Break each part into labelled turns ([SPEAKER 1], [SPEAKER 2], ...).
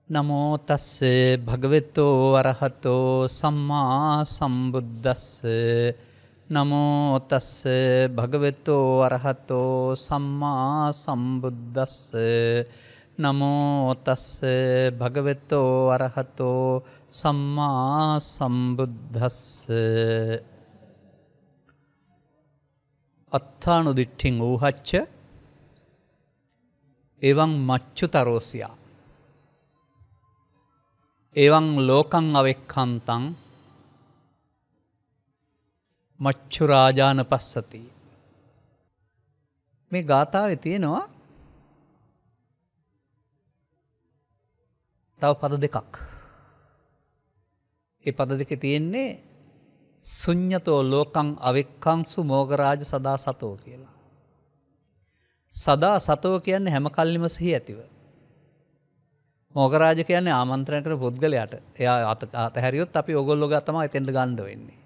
[SPEAKER 1] නමෝ තස්ස භගවතෝ අරහතෝ සම්මා සම්බුද්දස්ස නමෝ තස්ස භගවතෝ අරහතෝ සම්මා සම්බුද්දස්ස නමෝ තස්ස භගවතෝ අරහතෝ සම්මා සම්බුද්දස්ස අත්ථානුදිට්ඨින් ඌහච්ච එවං මච්චුතරෝසියා එවං ලෝකං අවෙක්ඛන්තං මච්චු රාජාන පස්සති. මේ ගාථාවේ තියෙනවා තව පද දෙකක්. ඒ පද දෙකේ තියෙන්නේ ශුඤ්ඤතෝ ලෝකං අවෙක්ඛංසු මෝගරාජ සදා සතෝ කියලා. සදා සතෝ කියන්නේ හැම කල්ලිම සිහි ඇතිව. මෝගරාජ කියන්නේ ආමන්ත්‍රණය කරන පුද්ගලයාට. එයා අතහැරියොත් අපි ඕගොල්ලෝ ගා තමයි එතෙන්ට ගන්න වෙන්නේ.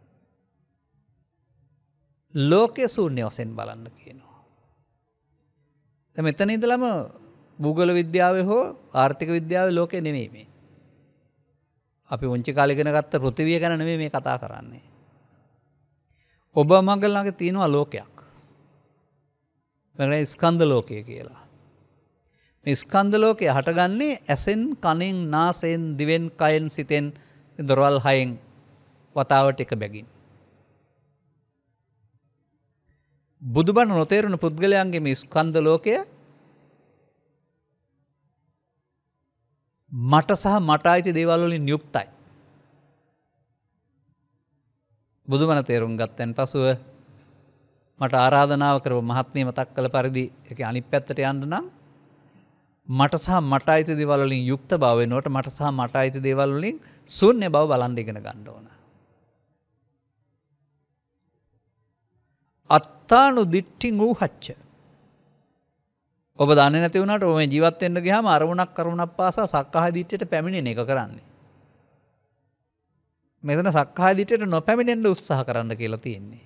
[SPEAKER 1] ලෝකයේ ශූන්‍ය වශයෙන් බලන්න කියනවා. දැන් මෙතන ඉඳලම භූගෝල විද්‍යාවේ හෝ ආර්ථික විද්‍යාවේ ලෝකේ නෙමෙයි මේ. අපි උන්චි කාලේ ඉගෙන ගත්ත පෘථිවිය ගැන නෙමෙයි මේ කතා කරන්නේ. ඔබ මග ළඟ තියෙනවා ලෝකයක්. මේකට ස්කන්ධ ලෝකය කියලා. මේ ස්කන්ධ ලෝකය හටගන්නේ ඇසෙන්, කනෙන්, නාසයෙන්, දිවෙන්, කයෙන්, සිතෙන්, දොරවල් හයෙන් වතාවට එක බැගින්. බුදුබණ නොතේරුණු පුද්ගලයන්ගේ මේ ස්කන්ධ ලෝකය මට සහ මට අයිති දේවල් වලින් යුක්තයි. බුදුබණ තේරුම් ගත්තන් පසුව මට ආරාධනාව කරව මහත්මිය මතක් කළ පරිදි ඒකේ අනිත් පැත්තට යන්න නම් මට සහ මට අයිති දේවල් වලින් යුක්ත බව වෙනකොට මට සහ මට අයිති දේවල් වලින් ශූන්‍ය බව බලන් ඉගෙන ගන්න ඕන. අත්තානු දිට්ඨින් ඌහච්ච. ඔබ දන්නේ නැති වුණාට ඔබ මේ ජීවත් වෙන්න ගියාම අරමුණක් කරුණක් පාසා සක්කාය දිට්ඨියට පැමිණෙන එක කරන්නේ. මෙතන සක්කාය දිට්ඨියට නොපැමිණෙන්න උත්සාහ කරන්න කියලා තියෙන්නේ.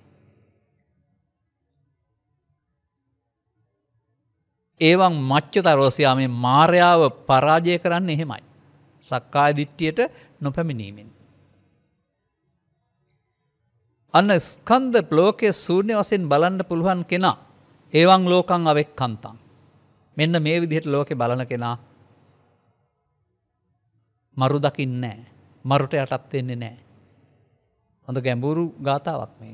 [SPEAKER 1] ඒවන් මච්චුතරෝසියා මේ මායාව පරාජය කරන්නේ එහෙමයි. සක්කාය දිට්ඨියට නොපැමිණීමෙන්. අන්න ස්කන්ධ ලෝකයේ ශූන්‍ය වශයෙන් බලන්න පුළුවන් කෙනා ඒවන් ලෝකං අවෙක්ඛන්තං. මෙන්න මේ විදිහට ලෝකේ බලන කෙනා මරු දකින්නේ නැහැ. මරුට යටත් වෙන්නේ නැහැ. හොඳ ගැඹුරු ගාතාවක් මේක.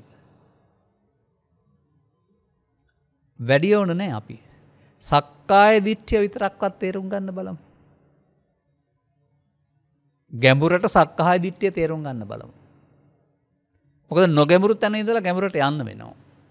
[SPEAKER 1] වැඩි ඕන නැහැ අපි. සක්කාය දිට්ඨිය විතරක්වත් තේරුම් ගන්න බලමු. ගැඹුරට සක්කාය දිට්ඨිය තේරුම් ගන්න බලමු. මොකද නොගැඹුරු තැන ඉඳලා ගැඹුරට යන්න වෙනවා.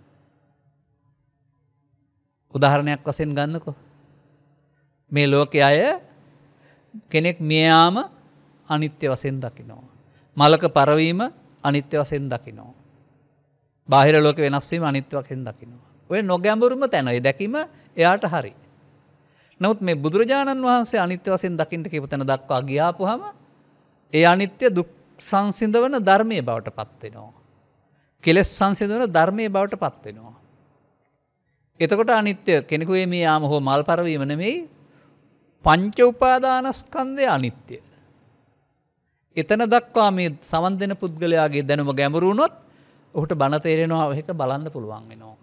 [SPEAKER 1] උදාහරණයක් වශයෙන් ගන්නකෝ. මේ ලෝකයේ අය කෙනෙක් මිය යාම අනිත්‍ය වශයෙන් දකිනවා. මලක පරවීම අනිත්‍ය වශයෙන් දකිනවා. බාහිර ලෝක වෙනස් වීම අනිත්‍ය වශයෙන් දකිනවා. ඔය නොගැඹුරුම තැන ඒ දැකීම එයාට හරි. නමුත් මේ බුදුරජාණන් වහන්සේ අනිත්‍ය වශයෙන් දකින්න කියපු තැන දක්වා ගියාපුවාම ඒ අනිත්‍ය දුක් සංසිඳවන ධර්මයේ බවට පත් වෙනවා. කෙලෙස් සංසිඳවන ධර්මයේ බවට පත් වෙනවා. එතකොට අනිත්‍ය කෙනෙකුගේ මේ යාම හෝ මල් පරවීම නෙමෙයි පංච උපාදානස්කන්ධය අනිත්‍ය. එතන දක්වා මේ සමන් දෙන පුද්ගලයාගේ දැනුම ගැඹුරු වුණොත් ඔහුට බණ තේරෙනවා ඒක බලන්න පුළුවන් වෙනවා.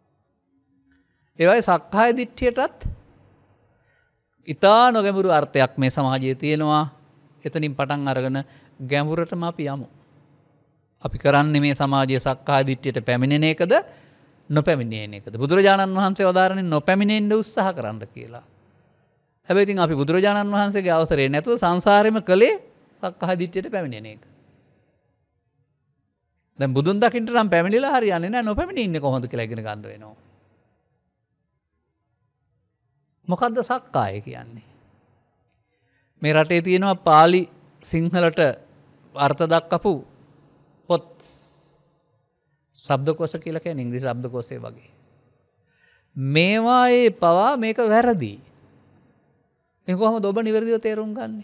[SPEAKER 1] ඒ වගේ සක්කාය දිට්ඨියටත් ඊතා නොගැඹුරු අර්ථයක් මේ සමාජයේ තියෙනවා. එතනින් පටන් අරගෙන ගැඹුරටම අපි යමු. අපි කරන්නේ මේ සමාජයේ සක්කාය දිට්ඨියට පැමිණෙන එකද නොපැමිණෙන එකද? බුදුරජාණන් වහන්සේ වදාරන්නේ නොපැමිණෙන්න උත්සාහ කරන්න කියලා. හැබැයි ඉතින් අපි බුදුරජාණන් වහන්සේගේ අවසරය නැතුව සංසාරෙම කළේ සක්කාය දිට්ඨියට පැමිණෙන එක. දැන් බුදුන් දකින්න නම් පැමිණිලා හරියන්නේ නැහැ. නොපැමිණී ඉන්නේ කොහොමද කියලා ඉගෙන ගන්න වෙනවා. මොකද්ද සක්කාය කියන්නේ? මේ රටේ තියෙනවා පාලි සිංහලට අර්ථ දක්වපු පොත්. ශබ්දකෝෂ කියලා කියන්නේ ඉංග්‍රීසි ශබ්දකෝෂය වගේ. මේවායේ පවා මේක වැරදි. මේ කොහොමද ඔබ නිවැරදිව තේරුම් ගන්නේ?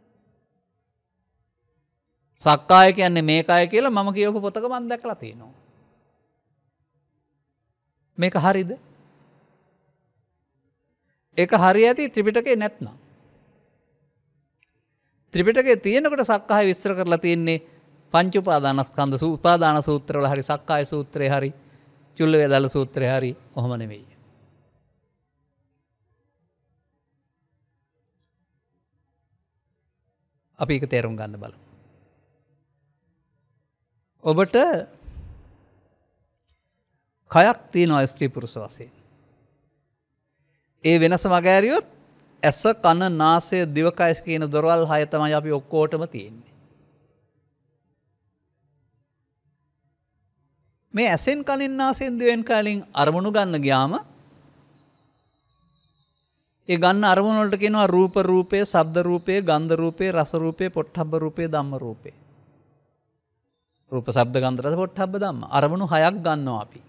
[SPEAKER 1] සක්කාය කියන්නේ මේකයි කියලා මම කියවපු පොතක මම දැකලා තියෙනවා. මේක හරිද? ඒක හරි ඇති ත්‍රිපිටකේ නැත්නම්. ත්‍රිපිටකයේ තියෙනකොට සක්කාය විස්තර කරලා තියෙන්නේ පංච උපාදානස්කන්ධ උපාදාන සූත්‍රවල හරි සක්කාය සූත්‍රයේ හරි චුල්ල වේදාල සූත්‍රයේ හරි ඔහොම නෙවෙයි. අපි ඒක තේරුම් ගන්න බලමු. ඔබට කයක් තියෙනවා ස්ත්‍රී පුරුෂ වශයෙන්. ඒ වෙනස මගහැරියොත් ඇස කන නාසය දිවකය කියන දොරවල් 6 තමයි අපි ඔක්කොටම තියෙන්නේ. මේ ඇසෙන් කනෙන් නාසයෙන් දිවෙන් කයින් අරමුණු ගන්න ගියාම ඒ ගන්න අරමුණු වලට කියනවා රූප රූපේ, ශබ්ද රූපේ, ගන්ධ රූපේ, රස රූපේ, පොට්ටබ්බ රූපේ, ධම්ම රූපේ. රූප ශබ්ද ගන්ධ රස පොට්ටබ්බ ධම්ම. අරමුණු 6ක් ගන්නවා අපි.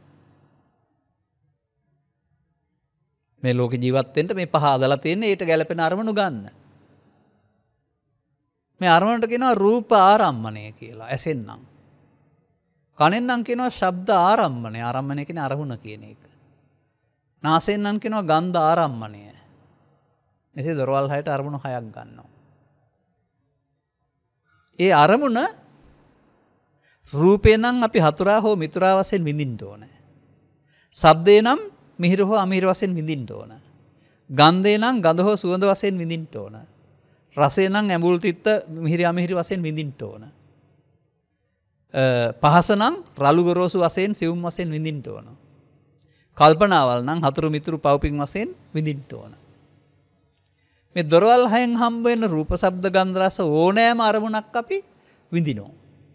[SPEAKER 1] මේ ලෝක ජීවත් වෙන්න මේ පහ අදලා තියෙන්නේ ඊට ගැලපෙන අරමුණු ගන්න. මේ අරමුණට කියනවා රූප ආරම්මණය කියලා ඇසෙන් නම්. කනෙන් නම් කියනවා ශබ්ද ආරම්මණය. ආරම්මණය කියන්නේ අරමුණ කියන එක. නාසයෙන් නම් කියනවා ගන්ධ ආරම්මණය. මෙසේ දොරවල් 6ට අරමුණු 6ක් ගන්නවා. ඒ අරමුණ රූපේ නම් අපි හතුරා හෝ මිතුරා වශයෙන් විඳින්න ඕනේ. ශබ්දේ නම් මිහිර හෝ අමිහිර වශයෙන් විඳින්න ඕන. ගන්ධේ නම් ගඳ හෝ සුවඳ වශයෙන් විඳින්න ඕන. රසේ නම් ඇඹුල් තිත්ත මිහිර අමිහිර වශයෙන් විඳින්න ඕන. පහස නම් රළු ගොරෝසු වශයෙන් සියුම් වශයෙන් විඳින්න ඕන. කල්පනාවල් නම් හතුරු මිතුරු පව්පින් වශයෙන් විඳින්න ඕන. මේ දොරවල් 6න් හම්බ වෙන රූප ශබ්ද ගන්ධ රස ඕනෑම අරමුණක් අපි විඳිනවා.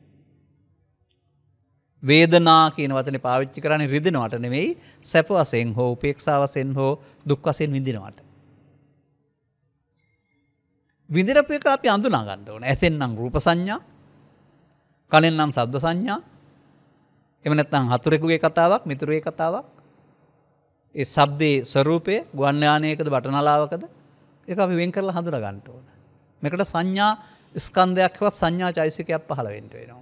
[SPEAKER 1] වේදනා කියන වචනේ පාවිච්චි කරන්නේ රිදෙනවට නෙමෙයි සැප වශයෙන් හෝ උපේක්ෂා වශයෙන් හෝ දුක් වශයෙන් විඳිනවට. විඳිනපු එක අපි අඳුනා ගන්න ඕනේ. ඇසෙන් නම් රූප සංඥා, කනෙන් නම් ශබ්ද සංඥා. එහෙම නැත්නම් හතුරෙකුගේ කතාවක්, මිතුරුගේ කතාවක්. ඒ ශබ්දේ ස්වરૂපය ගුවන් යානයකද බටනලාවකද ඒක අපි වෙන් කරලා හඳුනා ගන්න ඕනේ. මේකට සංඥා ස්කන්ධයක්වත් සංඥා චෛසිකයක් පහළ වෙන්න වෙනවා.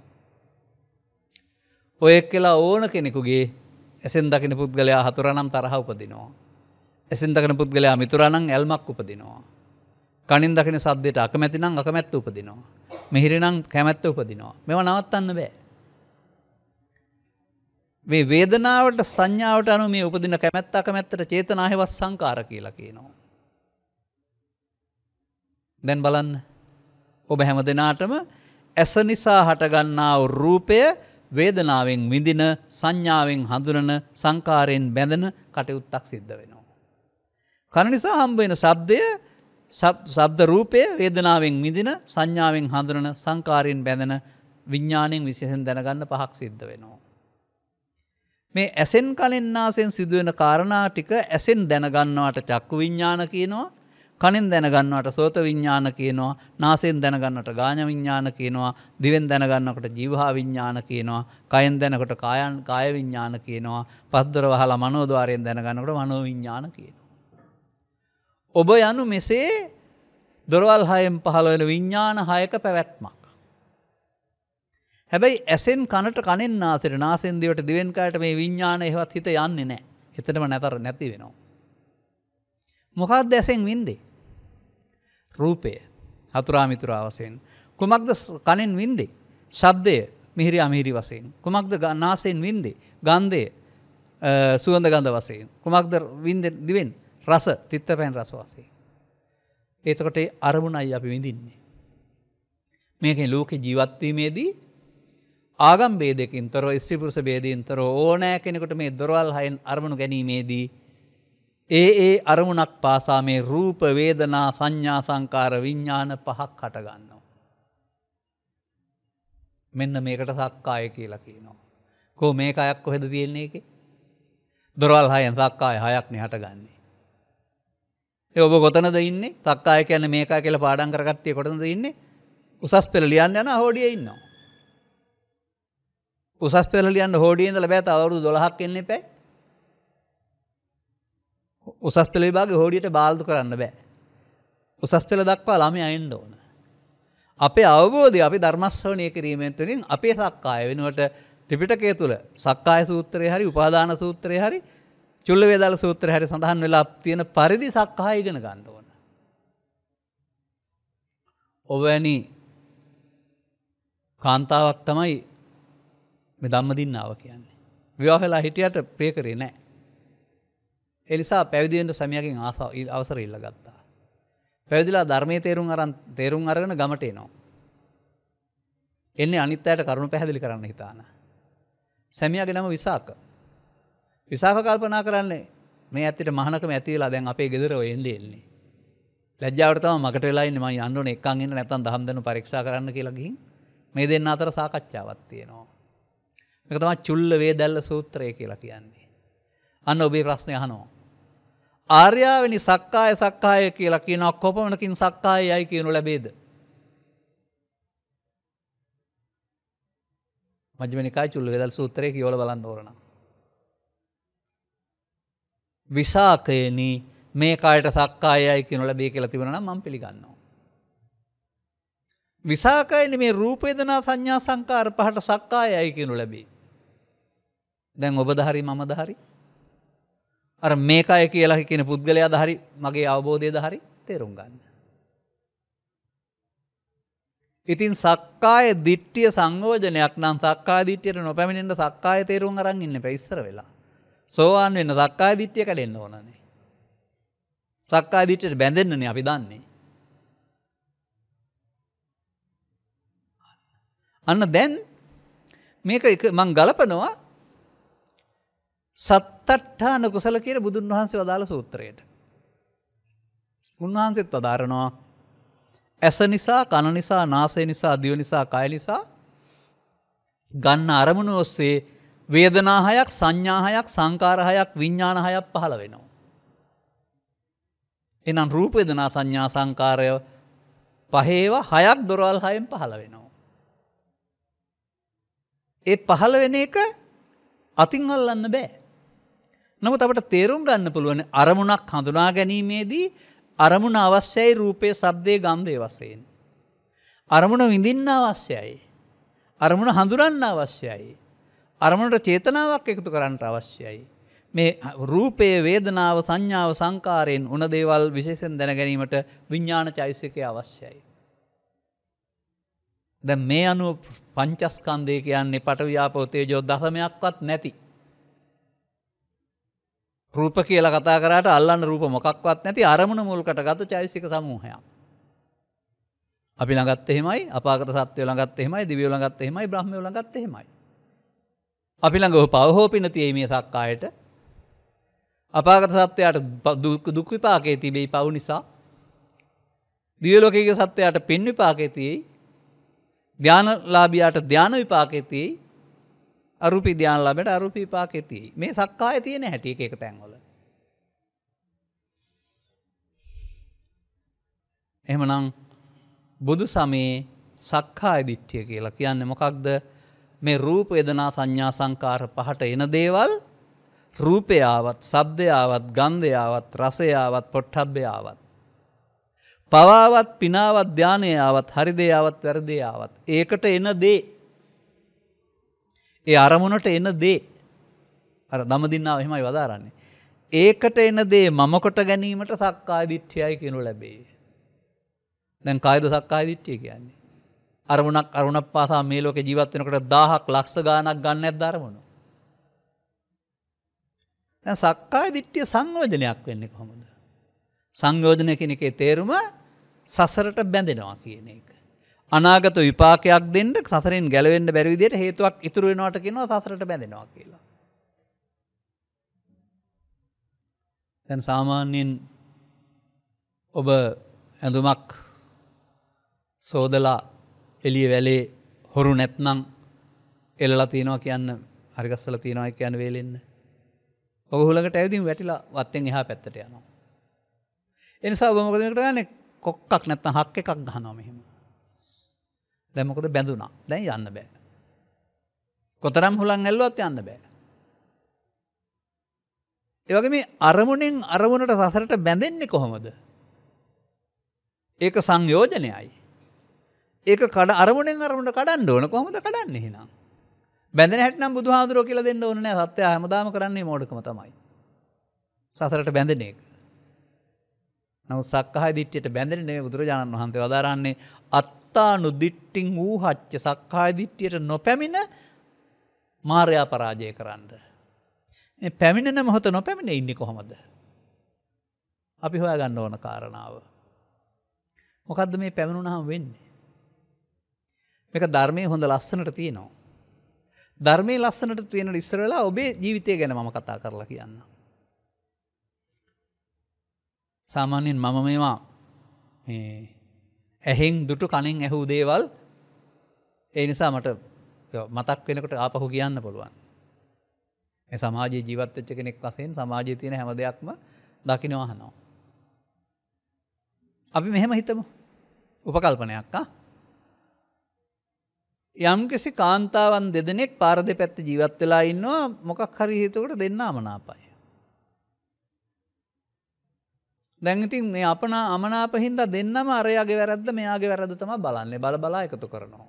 [SPEAKER 1] ඔය එක්කලා ඕන කෙනෙකුගේ ඇසෙන් දකින පුද්ගලයා හතුරා නම් තරහ උපදිනවා. ඇසෙන් දකින පුද්ගලයා මිතුරා නම් ඇල්මක් උපදිනවා. කනින් දකින සද්දයට අකමැති නම් අකමැත්ත උපදිනවා. මිහිර නම් කැමැත්ත උපදිනවා. මේවා නවත්තන්න බෑ. මේ වේදනාවට සංඥාවට අනුව මේ උපදින කැමැත්ත අකමැත්තට චේතනා හේවස් සංකාර කියලා කියනවා. දැන් බලන්න. ඔබ හැම දිනාටම ඇස නිසා හටගන්නා වූ රූපය වේදනාවෙන් විඳින සංඥාවෙන් හඳුනන සංකාරයෙන් බැඳෙන කටයුත්තක් සිද්ධ වෙනවා. කන නිසා හම්බ වෙන ශබ්දය ශබ්ද රූපය වේදනාවෙන් විඳින සංඥාවෙන් හඳුනන සංකාරයෙන් බැඳෙන විඥාණයෙන් විශේෂයෙන් දැනගන්න පහක් සිද්ධ වෙනවා. මේ ඇසෙන් කනෙන් නාසයෙන් සිදුවෙන කාරණා ටික ඇසෙන් දැනගන්නවට චක්කු විඥාන කියනවා. කනෙන් දැනගන්නවට සෝත විඥාන කියනවා. නාසයෙන් දැනගන්නවට ගාන විඥාන කියනවා. දිවෙන් දැනගන්නකොට ජීවහා විඥාන කියනවා. කයෙන් දැනකොට කාය විඥාන කියනවා. පස්දොර වහලා මනෝද්වාරයෙන් දැනගන්නකොට මනෝ විඥාන කියනවා. ඔබ යනු මෙසේ දොරවල් 6න් පහළ වෙන විඥාන 6ක පැවැත්මක්. හැබැයි ඇසෙන් කනට කනෙන් නාසයට නාසයෙන් දිවට දිවෙන් කයට මේ විඥාන එහෙවත් හිත යන්නේ නැහැ. එතනම නැති වෙනවා. මොකක්ද ඇසෙන් වින්දේ? රූපය. හතුරා මිතුරා වශයෙන්. කුමක්ද කනෙන් වින්දේ? ශබ්දය. මිහිරි අමිහිරි වශයෙන්. කුමක්ද නාසයෙන් වින්දේ? ගන්ධය. සුවඳ ගඳ වශයෙන්. කුමක්ද වින්දේ දිවෙන්? රස. තිත්ත පැන් රස වශයෙන්. එතකොට ඒ අරමුණයි අපි විඳින්නේ. මේකේ ලෝකේ ජීවත් වීමේදී ආගම් ભેදකින් තොරව ස්ත්‍රී පුරුෂ ભેදයෙන් තොරව ඕනෑ කෙනෙකුට මේ දොරවල් 6න් අරමුණු ගැනීමේදී ඒ අරමුණක් පාසා මේ රූප වේදනා සංඥා සංකාර විඥාන පහක් හට ගන්නවා. මෙන්න මේකට සක්කාය කියලා කියනවා. කොහොම මේක අයක් කොහෙද තියෙන්නේ ඒකේ? දොරවල් 6න් සක්කාය 6ක් නේ හටගන්නේ. ඒ ඔබ කොතනද ඉන්නේ? සක්කාය කියන්නේ මේකයි කියලා පාඩම් කරගත්තේ කොතනද ඉන්නේ? උසස් පෙළ ලියන්න යන හොඩියේ ඉන්නවා. උසස් පෙළ ලියන්න හොඩියේ ඉඳලා බෑ තව අවුරුදු 12ක් එන්න එපා. උසස් පෙළ විභාගේ හොඩියට බාල්දු කරන්න බෑ. උසස් පෙළ දක්වා ළමයා එන්න ඕන. අපේ අවබෝධය අපි ධර්ම ශ්‍රවණය කිරීමෙන් තුලින් අපේ සක්කාය වෙනුවට ත්‍රිපිටකය තුල සක්කාය සූත්‍රයේ හරි උපාදාන සූත්‍රයේ හරි චුල්ල වේදාල සූත්‍රයේ හරි සඳහන් වෙලා තියෙන පරිදි සක්කාය ඉගෙන ගන්න ඕන. ඔවැනි කාන්තාවක් තමයි මේ ධම්මදින්නාව කියන්නේ. විවාහ වෙලා හිටියට ප්‍රිය කරේ නැහැ. ඒ නිසා පැවිදි වෙන්න සැමියාගෙන් අවසර ඉල්ලගත්තා. පැවිදිලා ධර්මයේ තේරුම් අරගෙන ගමට එනවා. එන්නේ අනිත් අයට කරුණු පැහැදිලි කරන්න හිතාන. සැමියාගේ නම විසාක. විසාක කල්පනා කරන්නේ මේ ඇත්තට මහානකම ඇති වෙලා දැන් අපේ ගෙදර ඔය එන්නේ. ලැජ්ජාවට තමයි මකට වෙලා ඉන්නේ මම යන්න ඕනේ එක්කන් ඉන්න නැත්නම් දහම් දනු පරීක්ෂා කරන්න කියලා ගිහින් මේ දෙන්න අතර සාකච්ඡාවක් තියෙනවා. මේක තමයි චුල්ල වේදල්ල සූත්‍රය කියලා කියන්නේ. අන්න ඔබේ ප්‍රශ්නේ අහනවා. ආර්යාවෙනි සක්කාය කියලා කියනවා කොපමණකින් සක්කායයි කියනු ලැබේද? මජ්ක්‍ධිම නිකාය චුල්ල වේදල්ල සූත්‍රය කියවලා බලන්න ඕන නම්. විසාකයනි මේ කායට සක්කායයි කියනු ලැබේ කියලා තිබුණා නම් මම පිළිගන්නවා. විසාකයනි මේ රූප වේදනා සංඥා සංකාර පහට සක්කායයි කියනු ලැබේ. දැන් ඔබද හරි මමද හරි අර මේකයි කියලා කියන පුද්ගලයාද හරි මගේ අවබෝධයද හරි තේරුම් ගන්න. ඉතින් සක්කාය දිට්ඨිය සංයෝජනයක් නම් සක්කාය දිට්ඨියට නොපැමිණෙන්න සක්කාය තේරුම් අරන් ඉන්න එපා ඉස්සර වෙලා. සෝවාන් වෙන්න සක්කාය දිට්ඨිය කැඩෙන්න ඕනනේ. සක්කාය දිට්ඨියට බැඳෙන්නනේ අපි දන්නේ. අන්න දැන් මේක මං ගලපනවා සත්තට්ඨාන කුසල කියන බුදුන් වහන්සේ වදාළ සූත්‍රයට. උන්වහන්සේත් වදාරනවා ඇස නිසා, කන නිසා, නාසය නිසා, දිව නිසා, කය නිසා ගන්න අරමුණු ඔස්සේ වේදනා හයක්, සංඥා හයක්, සංකාර හයක්, විඥාන හයක් පහළ වෙනවා. එහෙනම් රූප වේදනා සංඥා සංකාරය පහේව හයක් දොරවල් හයෙන් පහළ වෙනවා. ඒ පහළ වෙන එක අතින් අල්ලන්න බෑ. නමුත් අපට තේරුම් ගන්න පුළුවන් අරමුණක් හඳුනා ගැනීමේදී අරමුණ අවශ්‍යයි රූපේ, ශබ්දේ, ගන්ධේ වශයෙන්. අරමුණ විඳින්න අවශ්‍යයි. අරමුණ හඳුනන්න අවශ්‍යයි. අරමුණට චේතනාවක් එකතු කරන්න අවශ්‍යයි. මේ රූපේ, වේදනාව, සංඥාව, සංකාරයෙන් උන දේවල් විශේෂයෙන් දැන ගැනීමට විඥාන චෛතසිකය අවශ්‍යයි. දැන් මේ අනුව පංචස්කන්ධය කියන්නේ පඨවි ආපෝ තේජෝ දසමයක්වත් නැති. රූප කියලා කතා කරාට අල්ලන්න රූප මොකක්වත් නැති අරමුණ මුල්කට ගත චෛතසික සමූහයක්. අපි ළඟත් එහෙමයි, අපාගත සත්වයෝ ළඟත් එහෙමයි, දිව්‍යෝ ළඟත් එහෙමයි, බ්‍රහ්මයෝ ළඟත් එහෙමයි. අපි ළඟ පව හෝ පින තියෙයි මේ සක්කායට. අපාගත සත්වයාට දුක් විපාකේ තිබෙයි පව් නිසා. දිව්‍ය ලෝකයේ සත්වයාට පින් විපාකේ තියෙයි. ධානලාභියාට ධාන විපාකේ තියෙයි. අරූපී ධානලාභයට අරූපී විපාකේ තියෙයි. මේ සක්කාය තියෙන හැටි එක තැන්වල. එහෙමනම් බුදු සමයේ සක්කාය දිට්ඨිය කියලා කියන්නේ මොකක්ද? මේ රූප වේදනා සංඥා සංකාර පහට එන දේවල් රූපය ආවත්, ශබ්දය ආවත්, ගන්ධය ආවත්, රසය ආවත්, පොට්ටබ්බය ආවත්, පවාවත්, පිනාවත්, ධානය ආවත්, හරිදේ ආවත්, වැරදේ ආවත්, ඒකට එන දේ, ඒ අරමුණට එන දේ, අර ධම්මදින්නාව එහෙමයි වදාරන්නේ. ඒකට එන දේ මම කොට ගැනීමට සක්කාය දිට්ඨියයි කියනු ලැබේ. දැන් කායද සක්කාය දිට්ඨිය කියන්නේ? අරමුණක් පාසා මේ ලෝකේ ජීවත් වෙනකොට 1000ක් ලක්ෂ ගාණක් ගන්න නැද්ද අරමුණ? දැන් සක්කාය දිට්ඨිය සංයෝජනයක් වෙන්නේ කොහොමද? සංයෝජනය කියන එකේ තේරුම සසරට බැඳෙනවා කියන එක. අනාගත විපාකයක් දෙන්න සසරෙන් ගැලවෙන්න බැරි විදිහට හේතුවක් ඉතුරු වෙනවට කියනවා සසරට බැඳෙනවා කියලා. දැන් සාමාන්‍යයෙන් ඔබ ඇඳුමක් සෝදලා එළිය වැලේ හොරු නැත්නම් එළලා තියනවා කියන්න, හරි ගස්සලා තියනවා කියන්න වේලෙන්න. ඔබ හුලඟට ඇවිදින් වැටිලා වත්තෙන් එහා පැත්තට යනවා. ඒ නිසා ඔබ මොකද කරන්නේ? කොක්කක් නැත්නම් හක් එකක් ගහනවා මෙහෙම. දැන් මොකද බැඳුනා. දැන් යන්න බෑ. කොතරම් හුලං ඇල්ලුවත් යන්න බෑ. ඒ වගේ මේ අරමුණෙන් අරමුණට සසරට බැඳෙන්නේ කොහොමද? ඒක සංයෝජනයයි. ඒක අරමුණෙන් අරමුණට කඩන්න ඕන. කොහොමද කඩන්නේ එහෙනම්? බැඳෙන හැටි නම් බුදුහාඳුරෝ කියලා දෙන්න ඕනේ නෑ. සත්‍යය හැමදාම කරන්නේ මෝඩකම තමයි. සසරට බැඳෙන එක. නමුත් සක්කාය දිට්ඨියට බැඳෙන්නේ නෙමෙයි බුදුරජාණන් වහන්සේ වදාරන්නේ අත්තානු දිට්ඨින් ඌහච්ච සක්කාය දිට්ඨියට නොපැමිණ මාර්යා පරාජය කරන්න. මේ පැමිණෙන මොහොත නොපැමිණ ඉන්නේ කොහොමද? අපි හොයාගන්න ඕන කාරණාව. මොකද්ද මේ පැමිණුණාම වෙන්නේ? මේක ධර්මයේ හොඳ ලස්සනට තියෙනවා. ධර්මයේ ලස්සනට තියෙන ඉස්සර වෙලා ඔබේ ජීවිතය ගැන මම කතා කරලා කියන්න. සාමාන්‍යයෙන් මම මේවා ඇහෙන් දුටු කනෙන් ඇහූ දේවල් ඒ නිසා මට මතක් වෙනකොට ආපහු කියන්න පුළුවන්. මේ සමාජයේ ජීවත් වෙච්ච කෙනෙක් වශයෙන් සමාජයේ තියෙන හැම දෙයක්ම දකින්න අහනවා. අපි මෙහෙම හිතමු. උපකල්පනයක් යම්කිසි කාන්තාවන් දෙදෙනෙක් පාර දෙපැත්තේ ජීවත් වෙලා ඉන්නවා මොකක් හරි හේතුවකට දෙන්නාම නාපයි. දැන් ඉතින් මේ අමනාප හින්දා දෙන්නම අරයාගේ වැරද්ද මෙයාගේ වැරද්ද තමයි බලන්නේ. බලා එකතු කරනවා.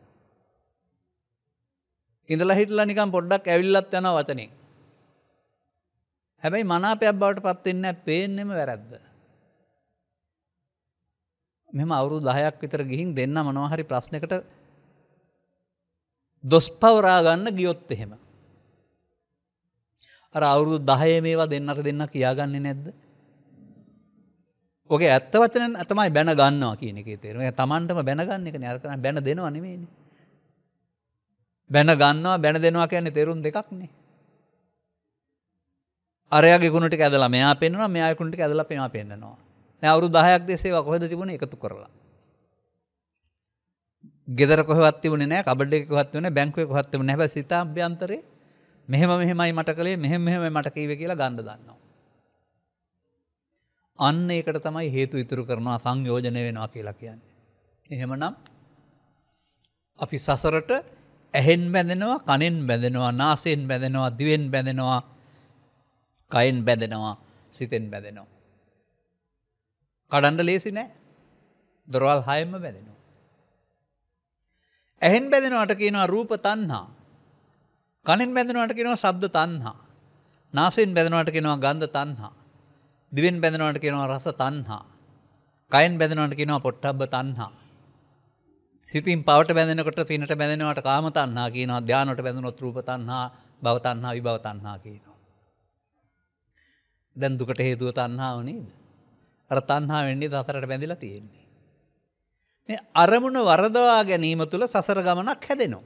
[SPEAKER 1] ඉඳලා හිටලා නිකන් පොඩ්ඩක් ඇවිල්ලත් යනවා වචනෙන්. හැබැයි මනාපයක් බවට පත් වෙන්නේ නැහැ. පේන්නෙම වැරද්ද. මෙහෙම අවුරුදු 10ක් විතර ගිහින් දෙන්න මොනවා හරි ප්‍රශ්නයකට දොස් පවරා ගන්න ගියොත් එහෙම. අර අවුරුදු 10 මේවා දෙන්නට දෙන්න කියාගන්නේ නැද්ද? ඔගේ ඇත්ත වචන තමයි බැන ගන්නවා කියන එකේ තේරුම. ඒ තමන්ටම බැන ගන්න එකනේ. අර කරන්නේ බැන දෙනවා නෙමෙයිනේ. බැන ගන්නවා බැන දෙනවා කියන්නේ තේරුම් දෙකක්නේ. අරයාගේ ගුණ ටික ඇදලා මෙයා පෙන්නනවා මෙයාගේ ගුණ ටික ඇදලා මෙයා පෙන්නනවා. දැන් අවුරුදු 10ක් තිස්සේ ඒවා කොහෙද තිබුණේ එකතු කරලා. ගෙදර කොහෙවත් තිබුණේ නැහැ, කබඩ් එකේ කොහෙවත් තිබුණේ නැහැ, බැංකුවේ කොහෙවත් තිබුණේ නැහැ. හැබැයි සිතාභ්‍යන්තරේ මෙහෙමයි මට කළේ මෙහෙමයි මට කිව්වේ කියලා ගන්න දන්නවා. අන්න ඒකට තමයි හේතු ඉතුරු කරනවා සංයෝජන වෙනවා කියලා කියන්නේ. එහෙමනම් අපි සසරට ඇහෙන් බැඳෙනවා, කනෙන් බැඳෙනවා, නාසයෙන් බැඳෙනවා, දිවෙන් බැඳෙනවා, කයෙන් බැඳෙනවා, සිතෙන් බැඳෙනවා. කඩන්න ලේසි නෑ. දොරවල් 6ෙන්ම බැඳෙනවා. ඇහෙන් බැඳෙනවට කියනවා රූප තණ්හා. කනෙන් බැඳෙනවට කියනවා ශබ්ද තණ්හා. නාසයෙන් බැඳෙනවට කියනවා ගන්ධ තණ්හා. දිවෙන් බැඳෙනවට කියනවා රස තණ්හා. කයෙන් බැඳෙනවට කියනවා පොට්ටබ්බ තණ්හා. සිතින් පවට බැඳෙනකොට පිනට බැඳෙනවට කාම තණ්හා කියනවා. ධානයට බැඳෙනොත් රූප තණ්හා, භව තණ්හා, විභව තණ්හා කියනවා. දැන් දුකට හේතුව තණ්හාව නේද? අර තණ්හා වෙන්නේ සසරට බැඳිලා තියෙන්නේ. මේ අරමුණ වරදවා ගැනීම තුළ සසර ගමනක් හැදෙනවා.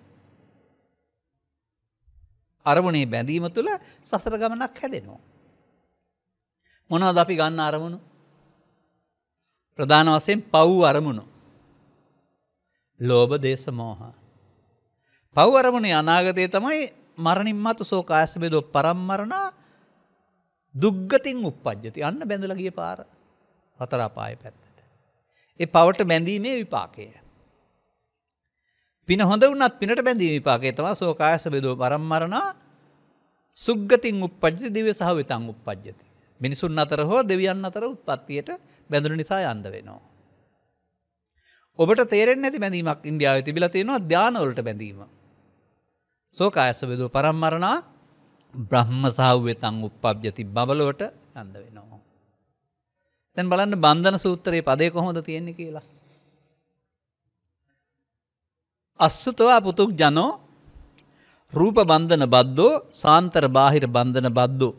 [SPEAKER 1] අරමුණේ බැඳීම තුළ සසර ගමනක් හැදෙනවා. මොනවද අපි ගන්න අරමුණු? ප්‍රධාන වශයෙන් පව් අරමුණු. ලෝභ, දේශ, මෝහ. පව් අරමුණේ අනාගතයේ තමයි මරණින් මතු ශෝකායස බෙදෝ පරම්මරණ දුග්ගතින් උප්පජ්ජති. අන්න බැඳලා ගිය පාර. හතර අපායේ පැත්තට. ඒ පවට බැඳීමේ විපාකය. පින හොඳ වුණත් පිනට බැඳීම විපාකය තමයි ශෝකායස බෙදෝ පරම්මරණ සුග්ගතින් උප්පජ්ජති දිව්‍ය සහ විතං උප්පජ්ජති. මිනිසුන් අතර හෝ දෙවියන් අතර උත්පත්තියට බැඳුණු නිසා යන්න වෙනවා. ඔබට තේරෙන්නේ නැති බැඳීමක් ඉන්දියාවේ තිබිලා තියෙනවා ධාන වලට බැඳීම. ශෝකායස බෙදෝ පරම්මරණ බ්‍රහ්ම සහ විතං උප්පජ්ජති බබලවට යන්න වෙනවා. දැන් බලන්න බන්ධන සූත්‍රයේ පදේ කොහොමද තියෙන්නේ කියලා. අස්සුතෝ පුතුක් ජනෝ රූප බන්ධන බද්දෝ සාන්තර බාහිර බන්ධන බද්දෝ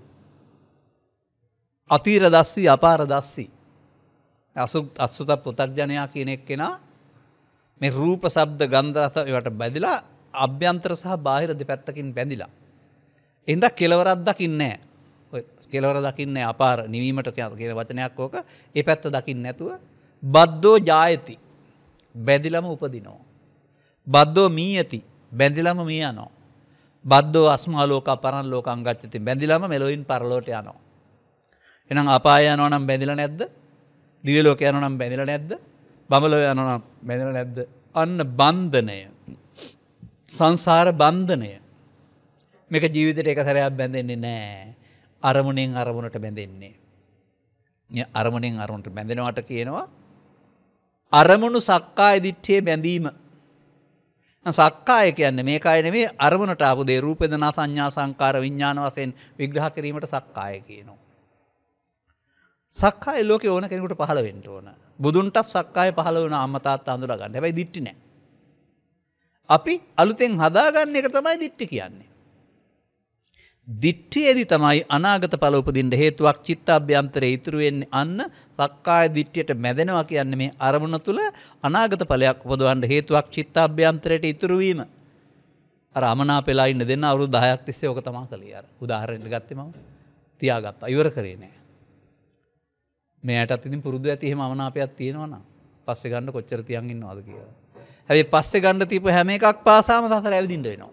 [SPEAKER 1] අතීර දස්සී අපාර දස්සී. අස්සුත පුතග්ජනයා කියන එක්කෙනා මේ රූප ශබ්ද ගන්ධ රස ඒවට බැඳිලා අභ්‍යන්තර සහ බාහිර දෙපැත්තකින් බැඳිලා. එහෙනම් කෙලවරක් දකින්නේ නැහැ. ඔය කෙලවර දකින්නේ අපාර නිවීමට කියන වචනයක් ඕක. ඒ පැත්ත දකින්නේ නැතුව බද්දෝ ජායති බැඳිලම උපදිනවා. බද්දෝ මීයති බැඳිලම මිය යනවා. බද්දෝ අස්මා ලෝක පරන් ලෝකං ගච්ඡති බැඳිලම මෙලොයින් පරලෝට යනවා. එහෙනම් අපාය යනවා නම් බැඳිලා නැද්ද? දිව්‍ය ලෝක යනවා නම් බැඳිලා නැද්ද? බඹලෝ යනවා නම් බැඳිලා නැද්ද? අන්න බන්ධනය. සංසාර බන්ධනය. මේක ජීවිතේට එක සැරයක් බැඳෙන්නේ නැහැ. අරමුණෙන් අරමුණට බැඳෙන්නේ. අරමුණෙන් අරමුණට බැඳෙනවට කියනවා අරමුණු සක්කාය දිට්ඨියේ බැඳීම. සක්කාය කියන්නේ මේකයි නෙමෙයි අරමුණට ආපු දේ රූප වේදනා සංඥා සංකාර විඥාන වශයෙන් විග්‍රහ කිරීමට සක්කාය කියනවා. සක්කාය ලෝකේ ඕන කෙනෙකුට පහළ වෙන්න ඕන. බුදුන්ටත් සක්කාය පහළ වුණා අම්මා තාත්තා අඳුරා ගන්න. හැබැයි දිට්ටි නැහැ. අපි අලුතෙන් හදාගන්න එක තමයි දිට්ටි කියන්නේ. දිට්ඨියේදී තමයි අනාගත ඵල උපදින්න හේතුවක් චිත්තාභ්‍යන්තරේ ඉතුරු වෙන්නේ අන්න සක්කාය දිට්ඨියට මැදෙනවා කියන්නේ මේ අරමුණ තුල අනාගත ඵලයක් උපදවන්න හේතුවක් චිත්තාභ්‍යන්තරයට ඉතුරු වීම. අර අමනාපෙලා ඉන්න දෙන්න අවුරුදු 10ක් තිස්සේ ඕක තමයි කළේ. අර උදාහරණයක් ගත්තේ මම තියාගත්තා. ඉවර කරේ නෑ. මෙයාටත් ඉතින් පුරුදු ඇති එහෙම අමනාපයක් තියෙනවා නම් පස්සේ ගන්න කොච්චර තියන් ඉන්නවද කියලා. හැබැයි පස්සේ ගන්න තියපු හැම එකක් පාසාම සතර ඇවිදින්න වෙනවා.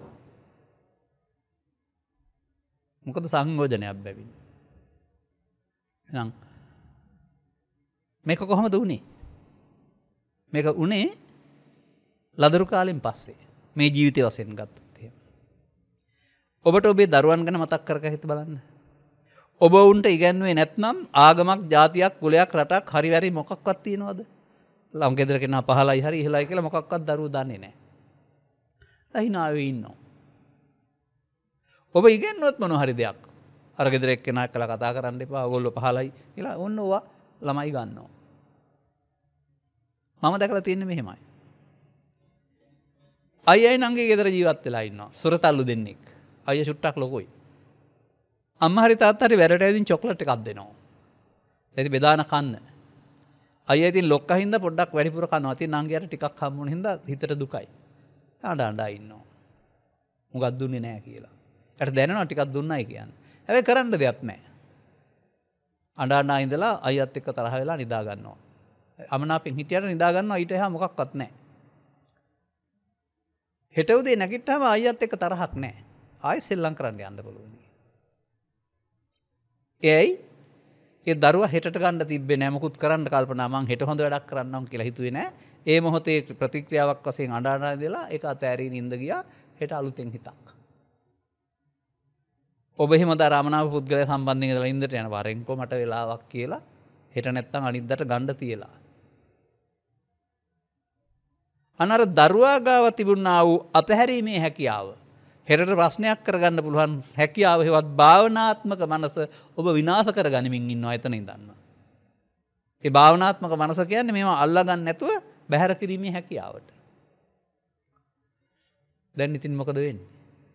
[SPEAKER 1] මොකද සංයෝජනයක් බැවින්. එහෙනම් මේක කොහොමද උනේ? මේක උනේ ලදරු කාලෙන් පස්සේ. මේ ජීවිතය වශයෙන් ගත්තොත් එහෙම. ඔබට ඔබේ දරුවන් ගැන මතක් කර හිත බලන්න. ඔබ උන්ට ඉගැන්වුවේ නැත්නම් ආගමක්, ජාතියක්, කුලයක්, රටක් හරි වැරි මොකක්වත් තියනවද? ළම ගෙදර කෙනා පහලයි හරි ඉහළයි කියලා මොකක්වත් දරුවෝ දන්නේ නැහැ. අහිනාවේ ඉන්නවා. ඔබ ඉගෙනුවොත් මොන හරි දෙයක් අර ගෙදර එක්කෙනා කළා කතා කරන්න එපා ඕගොල්ලෝ පහලයි කියලා ඔන්න ඕවා ළමයි ගන්නවා. මම දැකලා තියෙන්නේ මෙහෙමයි. අයියයි නංගි ගෙදර ජීවත් වෙලා ඉන්නවා. සුරතල්ලු දෙන්නෙක්. අයියා චුට්ටක් ලොකුයි. අම්මා හරි තාත්තා හරි වැරට ඇවිදින් චොක්ලට් එකක් දෙනවා. එතෙ බෙදාන කන්න. අයියා ඉතින් ලොක්කා හින්දා පොඩ්ඩක් වැඩිපුර කනවා. ඉතින් නංගියට ටිකක් හම්බුන හින්දා හිතට දුකයි. අඬ ඉන්නවා. මොකක් දුන්නේ නැහැ කියලා. යට දැනෙනවා ටිකක් දුන්නයි කියන්නේ. හැබැයි කරන්න දෙයක් නැහැ. අඬ ඉඳලා අයියත් එක්ක තරහ වෙලා නිදා ගන්නවා. අමනාපෙන් හිටියට නිදා ගන්නවා ඊට එහා මොකක්වත් නැහැ. හෙට උදේ නැගිට්ටාම අයියත් එක්ක තරහක් නැහැ. ආයෙ සෙල්ලම් කරන්න යන්න පුළුවන්. ඒයි ඒ දරුවා හෙටට ගන්න තිබ්බේ නැහැ. මොකුත් කරන්න කල්පනා මං හෙට හොඳ වැඩක් කරන්නම් කියලා හිතුවේ නැහැ. ඒ මොහොතේ ප්‍රතික්‍රියාවක් වශයෙන් අඬ ඉඳලා ඒක අතෑරීන ඉඳ ගියා. හෙට අලුතෙන් හිතක්. ඔබ එහෙම දරාමනාප පුද්ගලයා සම්බන්ධයෙන් ඉඳලා ඉඳට යන වරෙන්කෝ මට වෙලාවක් කියලා හෙට නැත්තම් අනිද්දාට ගන්න තියලා. අනර දරුවා ගාව තිබුණා වූ අපහැරීමේ හැකියාව හෙටට ප්‍රශ්නයක් කරගන්න පුළුවන් හැකියාව හේවත් භාවනාත්මක මනස ඔබ විනාශ කරගනිමින් ඉන්නවා එතන ඉඳන්. ඒ භාවනාත්මක මනස කියන්නේ මේවා අල්ලා ගන්න නැතුව බැහැර කිරීමේ හැකියාවට. දැන් ඉතින් මොකද වෙන්නේ?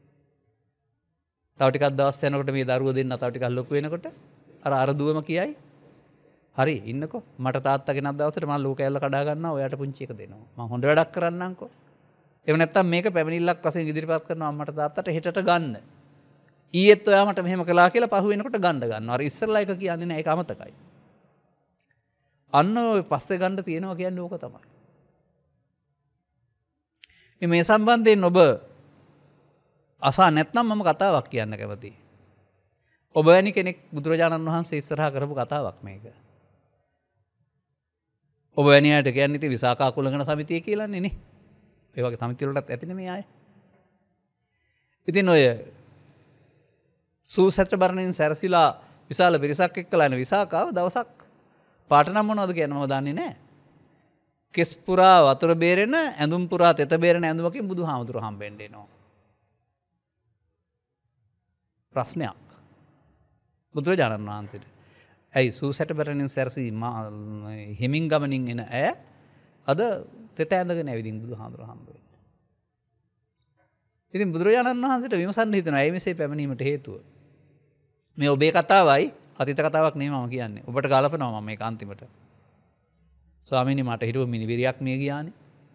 [SPEAKER 1] තව ටිකක් දවස් යනකොට මේ දරුවෝ දෙන්න තව ටිකක් ලොකු වෙනකොට අර දුවම කියයි හරි ඉන්නකෝ මට තාත්තා කෙනක් දවසට මම ලෝක ඇල්ල කඩා ගන්නවා ඔයාට පුංචි එක දෙනවා මම හොඳ වැඩක් කරන්නම්කෝ එහෙම නැත්තම් මේක පැමිණිල්ලක් වශයෙන් ඉදිරිපත් කරනවා අම්මට තාත්තට හෙටට ගන්න ඊයේත් ඔයා මට මෙහෙම කළා කියලා පහු වෙනකොට ගන්නවා අර ඉස්සරලා එක කියන්නේ නෑ ඒක අමතකයි අන්න ඔය පස්සේ ගන්න තියෙනවා කියන්නේ ඕක තමයි මේ සම්බන්ධයෙන් ඔබ අසා නැත්නම් මම කතාවක් කියන්න කැමතියි. ඔබ වැනි කෙනෙක් බුදුරජාණන් වහන්සේ ඉස්සරහා කරපු කතාවක් මේක. ඔබ වැනි අයට කියන්නේ ඉතින් විසාකා කුලගණ සමිතිය කියලානේ නේ. ඒ වගේ සමිතිය වලටත් ඇතිනේ මේ අය. ඉතින් ඔය සූසත්‍ර බරණින් සැරසිලා විශාල පිරිසක් එක්කලා යන විසාකාව දවසක් පාට නම් මොනවද කියන්නේ මම දන්නේ නැහැ. කෙස් පුරා වතුර බේරෙන ඇඳුම් පුරා තෙත බේරෙන ඇඳුමකින් බුදුහාමුදුරුවෝ හම්බෙන්න එනවා. ප්‍රශ්නයක් බුදුරජාණන් වහන්සේට. ඇයි සූසැට බැරණින් සැරසී හිමින් ගමනින් එන ඇය අද තෙත ඇඳගෙන ඇවිදින් බුදුහාමුදුරුවෝ හම්බ වෙන්නේ. ඉතින් බුදුරජාණන් වහන්සේට විමසන්න හිතෙනවා ඇයි මෙසේ පැමිණීමට හේතුව. මේ ඔබේ කතාවයි අතීත කතාවක් නෙමෙයි මම කියන්නේ. ඔබට ගලපනවා මම මේක අන්තිමට. ස්වාමීනි මට හිතුව මිනිබිරියක් මිය ගියානේ.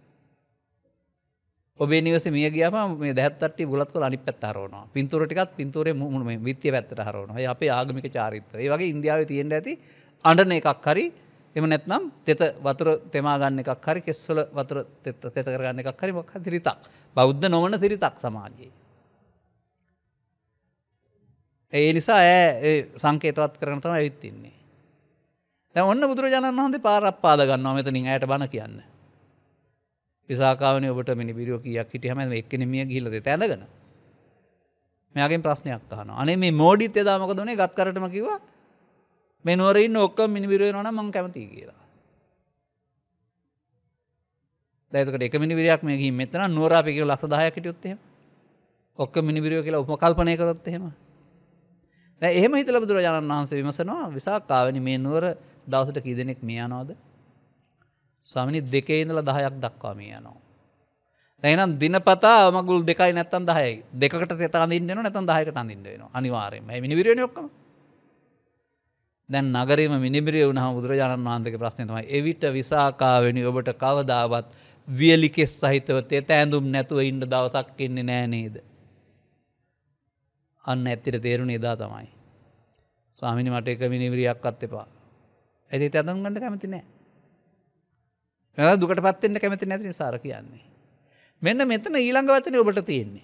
[SPEAKER 1] ඔබේ නිවසේ මිය ගියාම මේ දැහත් තට්ටිය බුලත් කොළ අනිත් පැත්ත හරවනවා. පින්තූර ටිකත් පින්තූරේ මේ විත්තිය පැත්තට හරවනවා. ඒ අපේ ආගමික චාරිත්‍රය. ඒ වගේ ඉන්දියාවේ තියෙන්න ඇති අඬන එකක් හරි එහෙම නැත්නම් තෙත වතුර තෙමා ගන්න එකක් හරි කෙස්වල වතුර තෙත කර ගන්න එකක් හරි මොකක් හරි රිතක්. බෞද්ධ නොවන රිතක් සමාජයේ. ඒ නිසා ඒ සංකේතවත් කරගෙන තමයි ඇවිත් ඉන්නේ. දැන් ඔන්න බුදුරජාණන් වහන්සේ පාරක් පාද ගන්නවා මෙතනින් ඇයට බණ කියන්න. විසාකාවනේ ඔබට මිනිබිරියෝ කීයක් හිටියම මේ එක්කෙනෙක් මිය ගිහිල්ලා තෙත ඇඳගෙන. මෙයාගෙන් ප්‍රශ්නයක් අහනවා. අනේ මේ මෝඩිත් එදා මොකද උනේ? ගත් කරටම කිව්වා මේ නුවර ඉන්න ඔක්කොම මිනිබිරියෝ වෙනවා නම් මම කැමතියි කියලා. දැන් එතකොට එක මිනිබිරියක් මේ ගිහින් මෙතන නුවර අපි කියලා ලක්ෂ 10ක් හිටියොත් එහෙම. ඔක්කොම මිනිබිරියෝ කියලා උපකල්පනය කරොත් එහෙම. දැන් එහෙම හිතලා බුදුරජාණන් වහන්සේ විමසනවා විසාකාවෙනි මේ නුවර දවසට කී දෙනෙක් මේ යනවද? ස්වාමිනී 2 ඉඳලා 10ක් දක්වා මේ යනවා. දැන් එහෙනම් දිනපතා මගුල් 2යි නැත්තම් 10යි. 2කට තෙත අඳින්න වෙනවා නැත්තම් 10කට අඳින්න වෙනවා. අනිවාර්යයෙන්ම. මේ මිනිබිරි වෙන්නේ ඔක්කොම. දැන් නගරේම මිනිබිරිය වුණාම බුදුරජාණන් වහන්සේගේ ප්‍රශ්නේ තමයි එවිට විසාකාවෙනි ඔබට කවදාවත් වියලිකෙස් සහිතව තෙත ඇඳුම් නැතුව ඉන්න දවසක් ඉන්නේ නෑ නේද? අන්න ඇත්තට තේරුණේ එදා තමයි. ස්වාමීනි මට එක මිනිබිරියක්වත් එපා. ඇයි තෙත ඇඳුම් ගන්න කැමති නෑ. මම දුකටපත් වෙන්න කැමති නැති නිසා අර කියන්නේ. මෙන්න මෙතන ඊළඟ වචනේ ඔබට තියෙන්නේ.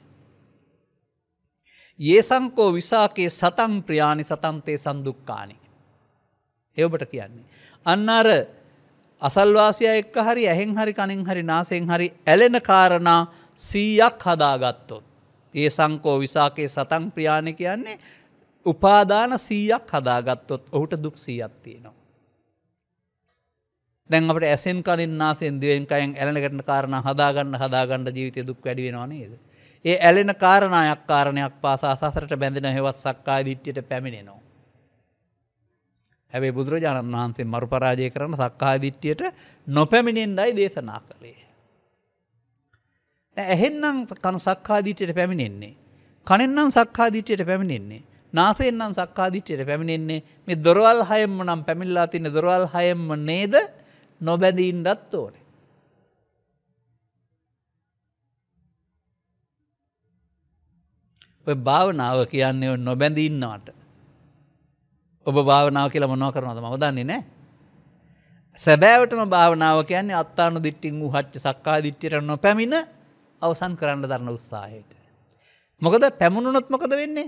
[SPEAKER 1] යේසංකෝ විසාකේ සතං ප්‍රියානි සතං තේ සන්දුක්කානි. ඒ ඔබට කියන්නේ. අන්න අර අසල්වාසියා එක්ක හරි ඇහෙන් හරි කනෙන් හරි නාසයෙන් හරි ඇලෙන කාරණා 100ක් හදාගත්තොත්. යේසංකෝ විසාකේ සතං ප්‍රියානි කියන්නේ උපාදාන 100ක් හදාගත්තොත් ඔහුට දුක් 100ක් තියෙනවා. දැන් අපිට ඇසෙන් කනින් නාසයෙන් දිවෙන් කයෙන් ඇලෙන ගැටෙන කාරණා හදාගන්න ජීවිතේ දුක් වැඩි වෙනව නේද? ඒ ඇලෙන කාරණයක් පාසා සසරට බැඳෙන හේවත් සක්කාය දිට්ඨියට පැමිණෙනවා. හැබැයි බුදුරජාණන් වහන්සේ මරු පරාජය කරන සක්කාය දිට්ඨියට නොපැමිණෙන්නයි දේශනා කළේ. දැන් ඇහෙන්නම් කන සක්කාය දිට්ඨියට පැමිණෙන්නේ. කනෙන් නම් සක්කාය දිට්ඨියට පැමිණෙන්නේ. නාසයෙන් නම් සක්කාය දිට්ඨියට පැමිණෙන්නේ. මේ දොරවල් හයෙන්ම නම් පැමිණලා තියෙන දොරවල් හයෙන්ම නේද? නොබැඳී ඉන්නත් ඕනේ. ඔය භාවනාව කියන්නේ නොබැඳී ඉන්නවට. ඔබ භාවනාව කියලා මොනව කරනවද මම දන්නේ නැහැ. සැබෑවටම භාවනාව කියන්නේ අත්තානු දිට්ඨින් උහච්ච සක්කාය දිට්ඨියට නොපැමිණ අවසන් කරන්න දරන උත්සාහයට. මොකද පැමුණුනොත් මොකද වෙන්නේ?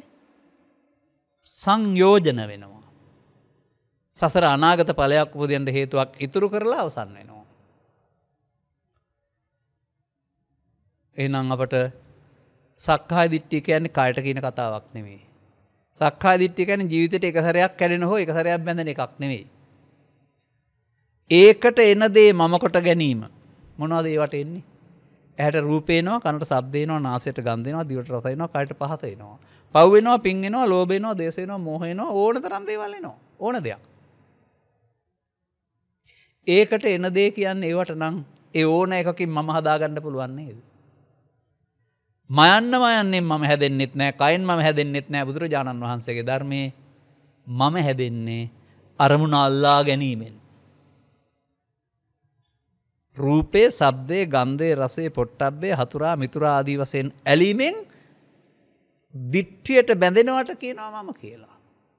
[SPEAKER 1] සංයෝජන වෙනවා. සසර අනාගත ඵලයක් උපදින්න හේතුවක් ඉතුරු කරලා අවසන් වෙනවා. එහෙනම් අපට සක්කාය දිට්ඨිය කියන්නේ කයට කියන කතාවක් නෙමෙයි. සක්කාය දිට්ඨිය කියන්නේ ජීවිතේට එක සැරයක් කැඩෙන හෝ එක සැරයක් බැඳෙන එකක් නෙමෙයි. ඒකට එන දේ මම කොට ගැනීම. මොනවද ඒවට එන්නේ? ඇහැට රූපේ එනවා, කනට ශබ්ද එනවා, නාසයට ගන්ධ එනවා, දිවට රස එනවා, කයට පහස එනවා. පව් වෙනවා, පිං එනවා, ලෝභ වෙනවා, දේශ වෙනවා, මෝහ වෙනවා, ඕන තරම් දේවල් එනවා. ඕන දෙයක්. ඒකට එන දේ කියන්නේ ඒවට නම් ඒ ඕන එකකින් මම හදාගන්න පුළුවන් නේද? මයන්නේ මම හැදෙන්නෙත් නෑ, කයින් මම හැදෙන්නෙත් නෑ. බුදුරජාණන් වහන්සේගේ ධර්මයේ මම හැදෙන්නේ අරමුණ අල්ලා ගැනීමෙන්. රූපේ, ශබ්දේ, ගන්ධේ, රසේ, පොට්ටබ්බේ, හතුරා, මිතුරා ආදී වශයෙන් ඇලීමෙන් දිට්ඨියට බැඳෙනවට කියනවා මම කියලා.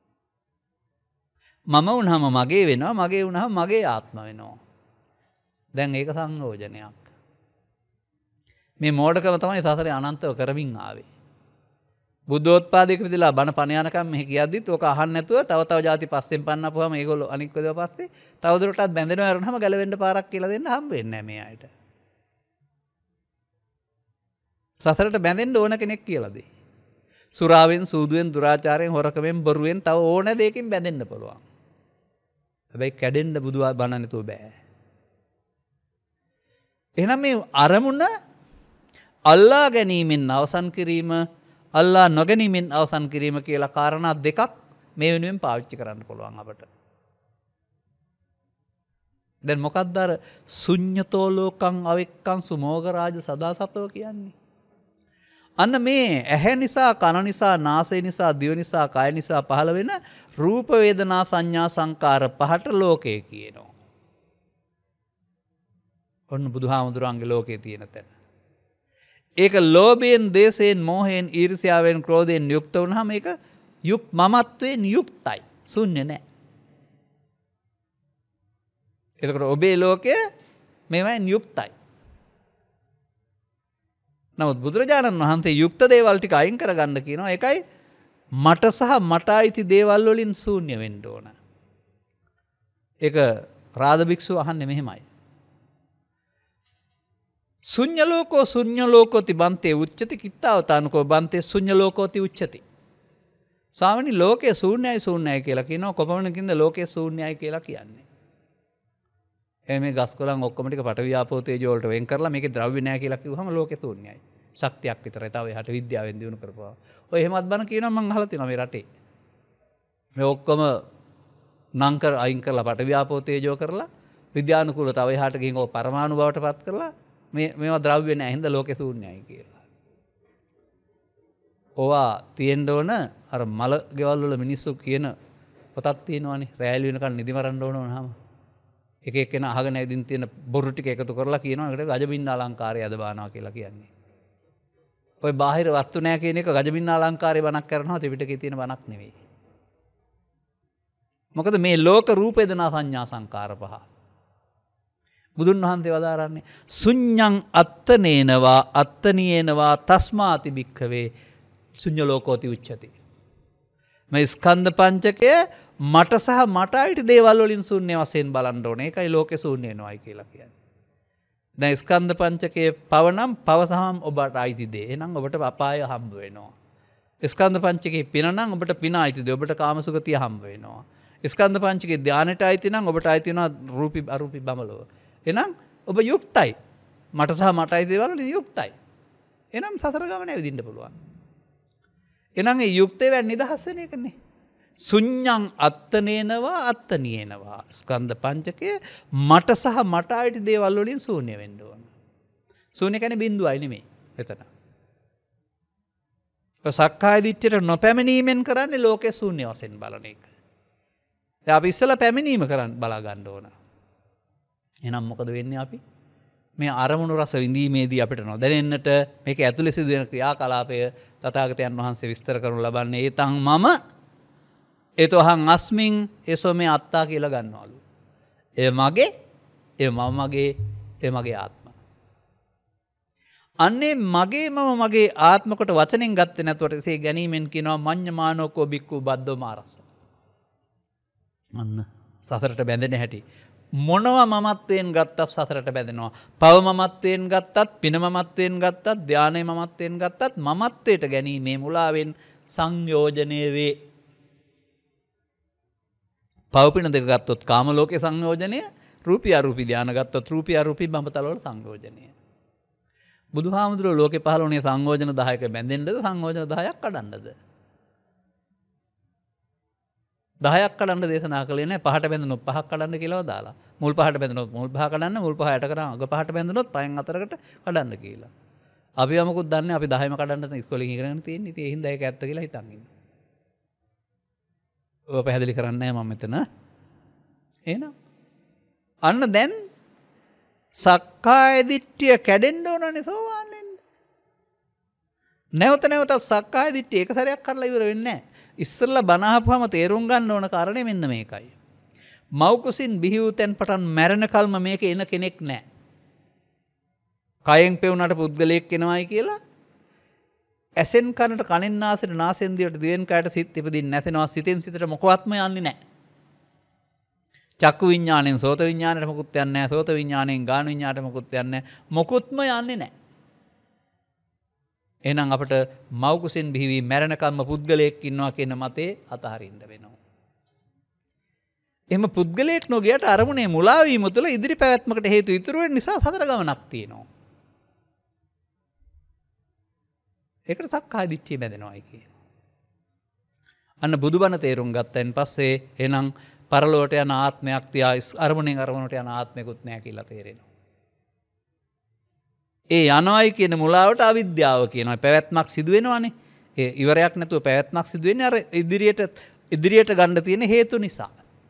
[SPEAKER 1] මම වුණාම මගේ වෙනවා, මගේ වුණාම මගේ ආත්ම වෙනවා. දැන් ඒක සංයෝජනයක්. මේ මෝඩකම තමයි සසරේ අනන්තව කරමින් ආවේ. බුද්ධෝත්පාදයක විදිලා බණ පණ යනකම් මෙහි කියද්දිත් ඕක අහන්න නැතුව තව જાති පස්සෙන් පන්නපුවාම ඒගොල්ලෝ අනික් වෙදව පස්සේ තවදුරටත් බැඳෙනවා යනවාම ගැලවෙන්න පාරක් කියලා දෙන්න හම්බ වෙන්නේ නැහැ මේ අයට. සසරට බැඳෙන්න ඕන කෙනෙක් කියලා දෙයි. සුරාවෙන්, සූදුවෙන්, දුරාචාරයෙන්, හොරකමෙන්, බොරුවෙන් තව ඕන දෙයකින් බැඳෙන්න පුළුවන්. හැබැයි කැඩෙන්න බුදුආ බණ නැතුව බෑ. එහෙනම් මේ අරමුණ අල්ලා ගැනීමෙන් අවසන් කිරීම, අල්ලා නොගැනීමෙන් අවසන් කිරීම කියලා කාරණා දෙකක් මේ වෙනුවෙන් පාවිච්චි කරන්න පුළුවන් අපට. දැන් මොකක්ද අර ශුඤ්ඤතෝ ලෝකං අවික්කං සුමෝග රාජ සදාසතෝ කියන්නේ? අන්න මේ ඇහැ නිසා, කන නිසා, නාසය නිසා, දිව නිසා, කය නිසා පහළ වෙන රූප, වේදනා, සංඥා, සංකාර පහට ලෝකය කියනවා. ඔන්න බුදුහාමුදුරන්ගේ ලෝකයේ තියෙන තැන. ඒක ලෝභයෙන්, දේශයෙන්, මෝහයෙන්, ඊර්ෂ්‍යාවෙන්, ක්‍රෝධයෙන් යුක්ත වුණාම ඒක මමත්වයෙන් යුක්තයි. ශුන්‍ය නැහැ. එතකොට ඔබේ ලෝකය මේවෙන් යුක්තයි. නමුත් බුදුරජාණන් වහන්සේ යුක්ත දේවල් ටික අයින් කරගන්න කියනවා. ඒකයි මට සහ මට අයිති දේවල් වලින් ශූන්‍ය වෙන්න ඕන. ඒක රාද භික්ෂුව අහන්නේ මෙහෙමයි. ශුඤ්ඤ ලෝකෝති බන්තේ උච්චති කිත්තාවතානකෝ බන්තේ ශුඤ්ඤ ලෝකෝති උච්චති. ස්වාමීනි ලෝකයේ ශූන්‍යයි කියලා කියනවා. කොපමණකින්ද ලෝකයේ ශූන්‍යයි කියලා කියන්නේ? මේ ගස් කොළන් ඔක්කොම ටික පඨවි ආපෝ තේජෝ වලට වෙන් කරලා මේකේ ද්‍රව්‍ය නැහැ කියලා කිව්වහම ලෝකේ ශූන්‍යයි. ශක්තියක් විතරයි. තව එහාට විද්‍යාවෙන් දිනු කරපුවා. ඔය එහෙමත් බණ කියනවා මම අහලා තියෙනවා මේ රටේ. මේ ඔක්කොම නංකර අයින් කරලා පටවියාපෝ තේජෝ කරලා විද්‍යානුකූලව තව එහාට ගිහින් ඔය පරමාණු බවට පත් කරලා මේවා ද්‍රව්‍ය නැහැ හින්දා ලෝකේ ශූන්‍යයි කියලා. ඕවා තියෙන්න ඕන අර මල ගෙවල් වල මිනිස්සු කියන පොතක් තියෙනවානේ රැයලි වෙනකන් නිදි මරන්න ඕන වුණාම එක එක්කෙනා අහගෙන ඇවිදින් තියෙන බොරු ටික එකතු කරලා කියනවා ඒකට ගජබින්න අලංකාරය අද බානවා කියලා කියන්නේ. ඔය බාහිර වස්තු නැහැ කියන එක ගජබින්න අලංකාරය බණක් කරනවා ත්‍රිපිටකයේ තියෙන බණක් නෙවෙයි. මොකද මේ ලෝක රූප වේදනා සංඥා සංකාර පහ. බුදුන් වහන්සේ වදාරන්නේ ශුඤ්ඤං අත්තනේනවා අත්තනියේනවා තස්මාති භික්ඛවේ ශුඤ්ඤ ලෝකෝති උච්චති. මේ ස්කන්ධ පංචකය මට සහ මට අයිති දේවල් වලින් ශූන්‍ය වශයෙන් බලන්න ඕනේ. ඒකයි ලෝකේ ශූන්‍ය වෙනවයි කියලා කියන්නේ. දැන් ස්කන්ධ පංචකයේ පව නම් පව සහම ඔබට අයිති දේ. එහෙනම් ඔබට අපාය හම්බ වෙනවා. ස්කන්ධ පංචකයේ පින නම් ඔබට පින අයිති දේ. ඔබට කාමසුගතිය හම්බ වෙනවා. ස්කන්ධ පංචකයේ ධානයට අයිති නම් ඔබට අයිති වෙනවා රූපී අරූපී බඹලව. එහෙනම් ඔබ යුක්තයි. මට සහ මට අයිති දේවල් වලින් යුක්තයි. එහෙනම් සතර ගමන ඇවිදින්න පුළුවන්. එහෙනම් ඒ යුක්තේ වෙන්නේ නිදහස් වෙන එකනේ. ශුඤ්ඤං අත්තනේනවා අත්තනියේනවා ස්කන්ධ පංචකය මට සහ මට අයිති දේවල් වලින් ශූන්‍ය වෙන්න ඕන. ශූන්‍ය කියන්නේ බිඳුවයි නෙමෙයි. එතන. සක්කාය දිට්ඨියට නොපැමිණීමෙන් කරන්නේ ලෝකේ ශූන්‍ය වශයෙන් බලන එක. දැන් අපි ඉස්සලා පැමිණීම බලා ගන්න ඕන. එහෙනම් මොකද වෙන්නේ අපි? මේ අරමුණු රස විඳීමේදී අපිට නොදැනෙන්නට මේක ඇතුලේ සිදුවෙන ක්‍රියාකලාපය තථාගතයන් වහන්සේ විස්තර කරනු ලබන්නේ ඒතං මම ඒතෝහං අස්මින් ඒසෝ මේ අත්තා කියලා ගන්නවලු. ඒ මගේ, ඒ මම මගේ, ඒ මගේ ආත්ම. අන්නේ මගේ මම මගේ ආත්ම කොට වචනෙන් ගත්තේ නැතුවට එසේ ගැනීමෙන් කියනවා මඤ්ඤමානෝකෝ බික්කු බද්දෝ මාරස්ස. අන්න සසරට බැඳෙන හැටි. මොනවා මමත්වයෙන් ගත්තත් සසරට බැඳෙනවා. පව මමත්වයෙන් ගත්තත්, පින මමත්වයෙන් ගත්තත්, ධානය මමත්වයෙන් ගත්තත් මමත්වයට ගැනීමේ මුලාවෙන් සංයෝජනය වේ. පව පින දෙක ගත්තොත් කාම ලෝකේ සංයෝජනය, රූපී අරූපී ධාන ගත්තොත් රූපී අරූපී බඹතල වල සංයෝජනය. බුදුහාමුදුරුවෝ ලෝකේ පහළ වුණේ සංයෝජන 10ක බැඳෙන්නද සංයෝජන 10ක් කඩන්නද? 10ක් කඩන්න දේශනා කළේ නැහැ. පහට බැඳුනොත් පහක් කඩන්න කියලාව දාලා. මුල් පහට බැඳුනොත් මුල් පහ කඩන්න, මුල් පහ යට කරන් අග පහට බැඳුනොත් පහෙන් හතරකට කඩන්න කියලා. අපි යමුකුත් දන්නේ අපි 10ම කඩන්න ඉස්කෝලේ ඉගෙනගෙන තියෙන්නේ. ඉතින් ඒ හින්දා ඒක ඇත්ත කියලා හිතන් ඉන්න. ඔය පැහැදිලි කරන්නේ නැහැ මම මෙතන. එහෙනම් අන්න දැන් සක්කාය දිට්ඨිය කැඩෙන්න ඕනනේ සෝවාන් වෙන්න. නැවත නැවතත් සක්කාය දිට්ඨිය එක සැරයක් කරලා ඉවර වෙන්නේ නැහැ. ඉස්සෙල්ලා බණ අහපුවම තේරුම් ගන්න ඕන කාරණේ මෙන්න මේකයි. මව් කුසින් බිහි වූ තැන් පටන් මැරෙන කල්ම මේක එන කෙනෙක් නැහැ. කයෙන් පෙවුනට පුද්ගලයෙක් එනවයි කියලා ඇසෙන් කනට කනෙන් නාසයට නාසෙන් දිවට දිවෙන් කයට සිත් ඉපදින්න නැතෙනවා. සිතෙන් සිතට මොකවත්ම යන්නේ නැහැ. චක්කු විඥාණයෙන් සෝත විඥාණයට මොකුත් යන්නේ නැහැ. සෝත විඥාණයෙන් ගාන විඥාණයට මොකුත් යන්නේ නැහැ. මොකුත්ම යන්නේ නැහැ. එහෙනම් අපිට මව් කුසෙන් බිහි වී මැරෙනකම්ම පුද්ගලයෙක් ඉන්නවා කියන මතේ අතහරින්න වෙනවා. එහෙම පුද්ගලයෙක් නොගියට අරමුණේ මුලා වීම තුළ ඉදිරි පැවැත්මකට හේතු ඉතුරු වෙන නිසා සතර ගමනක් තියෙනවා. ඒකට සක්කාය දිට්ඨිය බැඳෙනවායි කියනවා. අන්න බුදුබණ තේරුම් ගත්තයින් පස්සේ එහෙනම් පරලෝකට යන ආත්මයක් තියා අරමුණෙන් අරමුණට යන ආත්මයකුත් නැහැ කියලා තේරෙනවා. ඒ යනවයි කියන මුලාවට අවිද්‍යාව කියනවා. පැවැත්මක් සිදු වෙනවනේ. ඒ ඉවරයක් නැතුව පැවැත්මක් සිදු වෙන්නේ අර ඉදිරියට ගන්න තියෙන හේතු නිසා.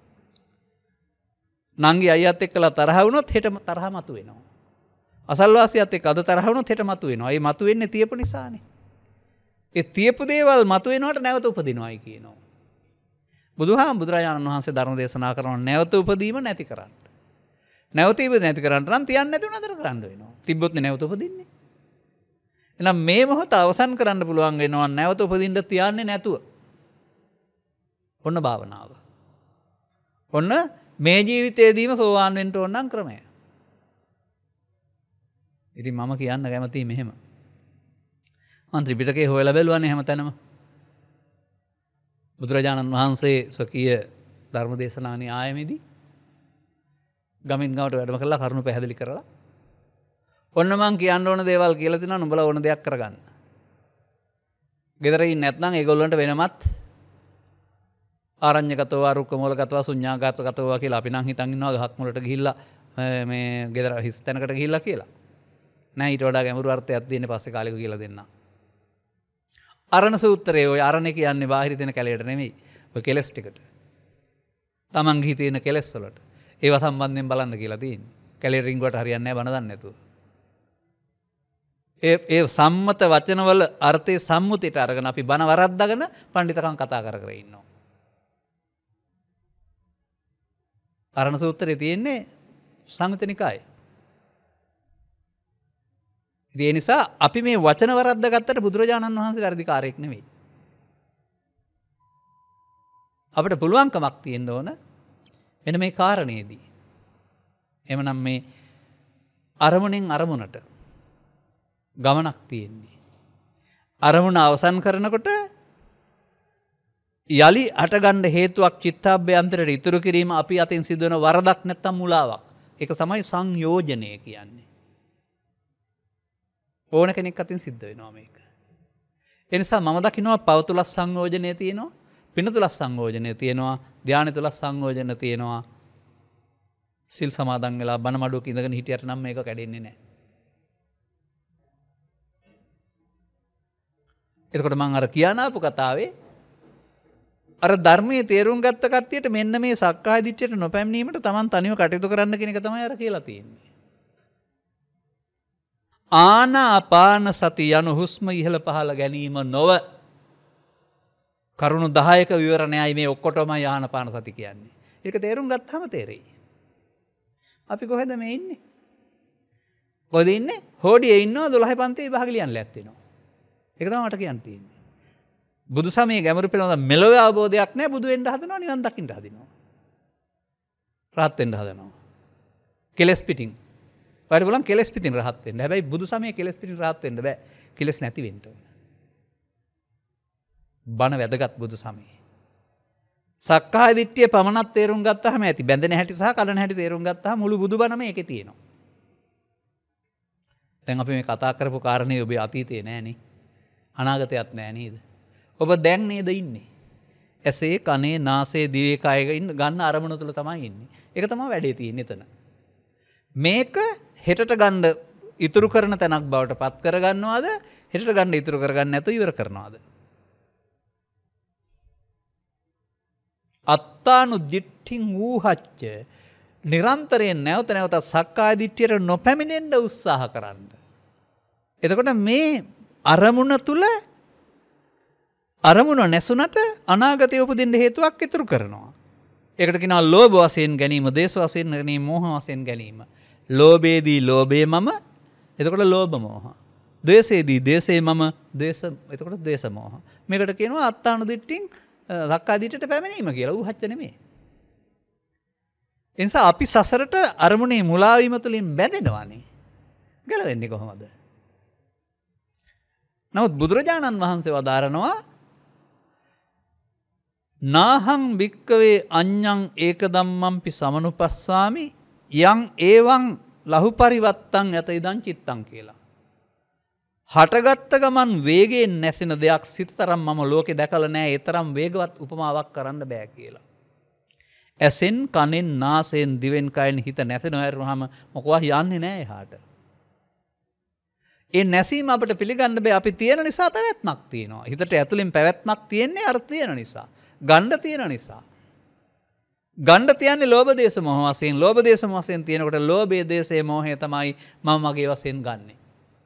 [SPEAKER 1] නංගි අයියත් එක්කලා තරහ වුණොත් හෙට තරහ මතුවෙනවා. අසල්වාසියත් එක්ක අද තරහ වුණොත් හෙට මතුවෙනවා. ඒ මතුවෙන්නේ තියපු නිසානේ. ඒ තියපු දේවල් මතුවෙනවට නැවත උපදිනවයි කියනවා. බුදුරජාණන් වහන්සේ ධර්ම දේශනා කරනවා නැවත උපදීම නැති කරන්න. නැවත ඉපද නැති කරන්න නම් තියන්නේ නැතුව නතර කරන්න වෙනවා. තිබ්බොත් නැවත උපදින්නේ. එහෙනම් මේ මොහොත අවසන් කරන්න පුළුවන් වෙනවා නැවත උපදින්න තියන්නේ නැතුව. ඔන්න භාවනාව. ඔන්න මේ ජීවිතයේදීම සෝවාන් වෙන්න ඕන නම් ක්‍රමය. ඉතින් මම කියන්න කැමතියි මෙහෙම. මම ත්‍රිපිටකේ හොයලා බැලුවානේ හැමතැනම. බුදුරජාණන් වහන්සේ ස්වකීය ධර්ම දේශනානි ආයමේදී ගමින් ගමට වැඩම කරලා කරුණු පැහැදිලි කරලා ඔන්න මං කියන්න ඕන දේවල් කියලා දෙනවා නුඹලා ඕන දෙයක් කරගන්න. ගෙදර ඉන්නේ නැත්නම් ඒගොල්ලන්ට වෙනමත් ආරඤ්‍යගතව රුක්ක මූලගතව ශුඤ්ඤාගතව කියලා අපි නම් හිතන් ඉන්නවා ගහක් මුලට ගිහිල්ලා මේ ගෙදර හිස් තැනකට ගිහිල්ලා කියලා. නෑ ඊට වඩා ගැඹුරු අර්ථයක් තියෙන පස්සේ කාලෙක කියලා දෙන්න. අරණ සූත්‍රයේ ඔය අරණ කියන්නේ බාහිර තියෙන කැලේට නෙමෙයි. ඔය කෙලස් ටිකට. තමන්ගේ හිතේ තියෙන කෙලස් වලට. ඒවා සම්බන්ධයෙන් බලන්න කියලා තියෙන්නේ. කැලේ රින්ගුවට හරියන්නේ නැහැ බන දන්නේ නැතුව. ඒ සම්මත වචනවල අර්ථයේ සම්මුතියට අරගෙන අපි බන වරද්දාගෙන පඬිතකම් කතා කර කර ඉන්නවා. අරණ සූත්‍රයේ තියෙන්නේ සංයුත්ත නිකායේ. ඒ නිසා අපි මේ වචන වරද්දා ගත්තට බුදුරජාණන් වහන්සේ වැඩිකාරයෙක් නෙවෙයි. අපිට පුළුවන්කමක් තියෙන්න ඕන මෙන්න මේ කාරණේදී. එhmenan මේ අරමුණෙන් අරමුණට ගමනක් තියෙන්නේ. අරමුණ අවසන් කරනකොට යලි අටගන්න හේතුවක් චිත්තාභ්‍යන්තරයට ඉතුරු කිරීම අපි අතින් සිදුවන වරදක් නැත්තම් මුලාවක්. ඒක තමයි සංයෝජනය කියන්නේ. ඕන කෙනෙක් අතින් සිද්ධ වෙනවා මේක. ඒ නිසා මම දකිනවා පව තුල සංයෝජනය තියෙනවා, පින තුල සංයෝජනය තියෙනවා, ධානය තුල සංයෝජන තියෙනවා. සිල් සමාදන් වෙලා බණ මඩුවක ඉඳගෙන හිටියට නම් මේක කැඩෙන්නේ නැහැ. එතකොට මම අර කියන ආපු කතාවේ අර ධර්මයේ තේරුම් ගත්ත කට්ටියට මෙන්න මේ සක්කාය දිට්ඨියට නොපැමිණීමට Taman තනියම කටයුතු කරන්න කියන එක තමයි අර කියලා තියෙන්නේ. ආනාපාන සති යනු හුස්ම ඉහළ පහළ ගැනීම නොව කරුණු 10ක විවරණයයි මේ ඔක්කොටම ආනාපාන සති කියන්නේ. ඒක තේරුම් ගත්තාම තේරෙයි. අපි කොහෙද මේ ඉන්නේ? කොහෙද ඉන්නේ? හෝඩියේ ඉන්නවා 12 පන්තියේ විභාග ලියන්න ලෑත් වෙනවා. ඒක තමයි මට කියන්න තියෙන්නේ. බුදු සමයේ ගැඹුරු පිළිබඳ මෙලොව අවබෝධයක් නැහැ. බුදු වෙන්න හදනවා, නිවන් දකින්න හදනවා. රහත් වෙන්න හදනවා. කෙලස් පිටින්. වැඩි බලන් කෙලස් පිටින් රහත් වෙන්න. හැබැයි බුදු සමයේ කෙලස් පිටින් රහත් වෙන්න බෑ. කෙලස් නැති වෙන්න ඕන. බණ වැදගත් බුදු සමයේ. සක්කාය දිට්ඨිය පමණක් තේරුම් ගත්තාම ඇති. බැඳෙන හැටි සහ කලන හැටි තේරුම් ගත්තාම මුළු බුදුබණම ඒකේ තියෙනවා. දැන් අපි මේ කතා කරපු කාරණේ ඔබේ අතීතේ නෑනේ. අනාගතයක් නෑ නේද? ඔබ දැන් නේද ඉන්නේ? ඇසේ, කනේ, නාසයේ, දිවේ, කයේ ගන්න අරමුණ තුල තමයි ඉන්නේ. ඒක තමයි වැඩේ තියෙන්නේ එතන. මේක හෙටට ගන්න ඉතුරු කරන තැනක් බවට පත් කරගන්නවද? හෙටට ගන්න ඉතුරු කරගන්න නැතුව ඉවර කරනවද? අත්තානු දිට්ඨින් වූහච්ච නිරන්තරයෙන් නැවත නැවත සක්කාය දිට්ඨියට නොපැමිණෙන්න උත්සාහ කරන්න. එතකොට මේ අරමුණ තුල අරමුණ නැසුණට අනාගතය උපදින්න හේතුවක් ඉතුරු කරනවා. ඒකට කියනවා ලෝභ වශයෙන් ගැනීම, දේශ වශයෙන් ගැනීම, මෝහ වශයෙන් ගැනීම. ලෝභයේදී ලෝභය මම, එතකොට ලෝභ මෝහ. ද්වේෂයේදී ද්වේෂය මම, ද්වේෂ, එතකොට ද්වේෂ මෝහ. මේකට කියනවා අත්තානු දිට්ඨින් සක්කාය දිට්ඨියට පැමිණීම කියලා. ඌහච්ච නෙමෙයි. ඒ නිසා අපි සසරට අරමුණේ මුලා වීම තුලින් බැඳෙනවානේ. ගැලවෙන්නේ කොහොමද? නමුත් බුදුරජාණන් වහන්සේ වදාරනවා නාහං භික්කවේ අඤ්ඤං ඒක ධම්මංපි සමනුපස්සාමි යං ඒවං ලහු පරිවත්තං යත ඉදං චිත්තං කියලා. හටගත්ත ගමන් වේගයෙන් නැසෙන දෙයක් සිතතරම් මම ලෝකේ දැකලා නැහැ. ඒ තරම් වේගවත් උපමාවක් කරන්න බෑ කියලා. ඇසෙන්, කනෙන්, නාසයෙන්, දිවෙන්, කයෙන් හිත නැසෙනවා හැරුවාම මොකවා යන්නේ නැහැ එහාට. ඒ නැසීම අපිට පිළිගන්න බෑ. අපි තියෙන නිසා පැවැත්මක් තියෙනවා. හිතට ඇතුලෙන් පැවැත්මක් තියෙන්නේ අර තියෙන නිසා. ගණ්ඩ තියෙන නිසා. ගණ්ඩ තියන්නේ ලෝභ දේශ මොහ වශයෙන්. ලෝභ දේශ මොහ වශයෙන් තියෙනකොට ලෝභයේ දේශයේ මොහය තමයි මම මගේ වශයෙන් ගන්නෙ.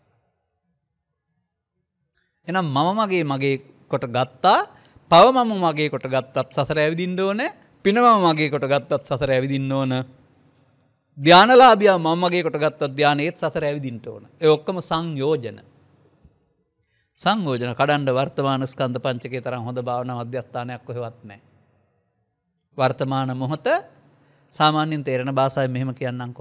[SPEAKER 1] එහෙනම් මම මගේ කොට ගත්තා. පව මම මගේ කොට ගත්තත් සසර ඇවිදින්න ඕනේ. පින මම මගේ කොට ගත්තත් සසර ඇවිදින්න ඕන. ධානලාභියා මම මගේ කොට ගත්තත් ධානයේත් සසර ඇවිදින්න ඕන. ඒ ඔක්කොම සංයෝජන. සංයෝජන කඩන්න වර්තමාන ස්කන්ධ පංචකේ තරම් හොඳ භාවනා මධ්‍යස්ථානයක් කොහෙවත් නැහැ. වර්තමාන මොහොත සාමාන්‍යයෙන් තේරෙන භාෂාවෙන් මෙහෙම කියන්නම්කෝ.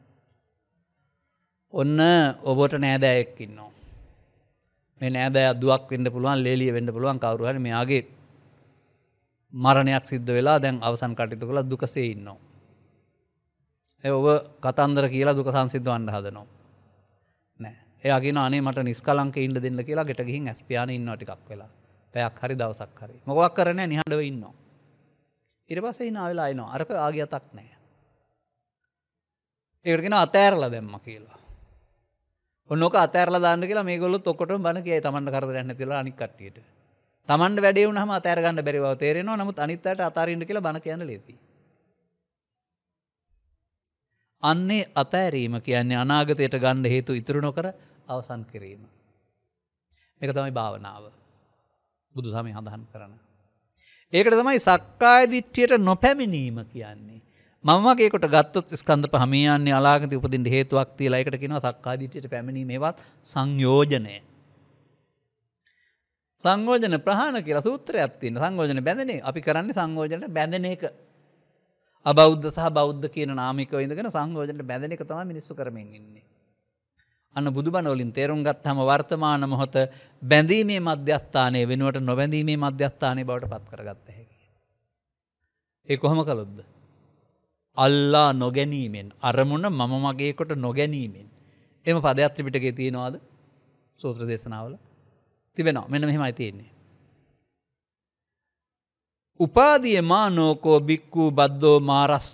[SPEAKER 1] ඔන්න ඔබට නෑදෑයෙක් ඉන්නවා. මේ නෑදෑයා දුවක් වෙන්න පුළුවන්, ලේලිය වෙන්න පුළුවන්, කවුරු හරි මෙයාගේ මරණයක් සිද්ධ වෙලා දැන් අවසන් කටයුතු කළා දුකසේ ඉන්නවා. ඒ ඔබ කතන්දර කියලා දුක සංසිද්ධවන්න හදනවා. නෑ. එයා කියනවා අනේ මට නිස්කලංකේ ඉන්න දෙන්න කියලා ගෙට ගිහින් ඇස් පියානේ ඉන්නවා ටිකක් වෙලා. පැයක් හරි දවසක් හරි. මොකක් කරන්නේ නිහඬව ඉන්නවා. ඊට පස්සේ hina වෙලා එනවා. අරක ආගිය අතක් නැහැ. ඒකට කියනවා අතෑරලා දැම්මා කියලා. ඔන්නෝක අතෑරලා දාන්න කියලා මේගොල්ලොත් ඔක්කොටම බන කියයි Tamanට කරදරයක් නැතිලා අනික් කට්ටියට. Tamanට වැඩේ වුණාම අතෑර ගන්න බැරි බව තේරෙනවා. නමුත් අනිත් අයට අතාරින්න කියලා බන කියන්න ලේසියි. අන්නේ අතෑරීම කියන්නේ අනාගතයට ගන්න හේතු ඉතුරු නොකර අවසන් කිරීම. මේක තමයි භාවනාව. බුදුසමය සඳහන් කරන. ඒකට තමයි සක්කාය දිට්ඨියට නොපැමිණීම කියන්නේ. මම වගේ කොට ගත්තොත් ස්කන්ධ පහ මේ යන්නේ අලාගති උපදින්න හේතුවක් තියලා ඒකට කියනවා සක්කාය දිට්ඨියට පැමිණීම. ඒවත් සංයෝජනය. සංයෝජන ප්‍රහාණ කියලා සූත්‍රයක් තියෙනවා. සංයෝජන බැඳෙන අපි කරන්නේ සංයෝජනට බැඳෙන එක. අබෞද්ධ සහ බෞද්ධ කියන නාමිකව ඉඳගෙන සංයෝජනට බැඳෙන එක තමයි මිනිස්සු කරමින් ඉන්නේ. අන්න බුදුබණ වලින් තේරුම් ගත්තාම වර්තමාන මොහොත බැඳීමේ මධ්‍යස්ථානයේ වෙනුවට නොබැඳීමේ මධ්‍යස්ථානයේ බවට පත් කරගත්ත හැකියි. ඒ කොහොම කළොත්ද? අල්ලා නොගැනීමෙන් අරමුණ මම මගේ කොට නොගැනීමෙන්. එම පදයක් ත්‍රිපිටකයේ තියෙනවද? සූත්‍ර දේශනාවල තිබෙනවා. මෙන්න මෙහෙමයි තියෙන්නේ. උපාදීය මානෝකෝ බික්ඛු බද්දෝ මාරස්ස.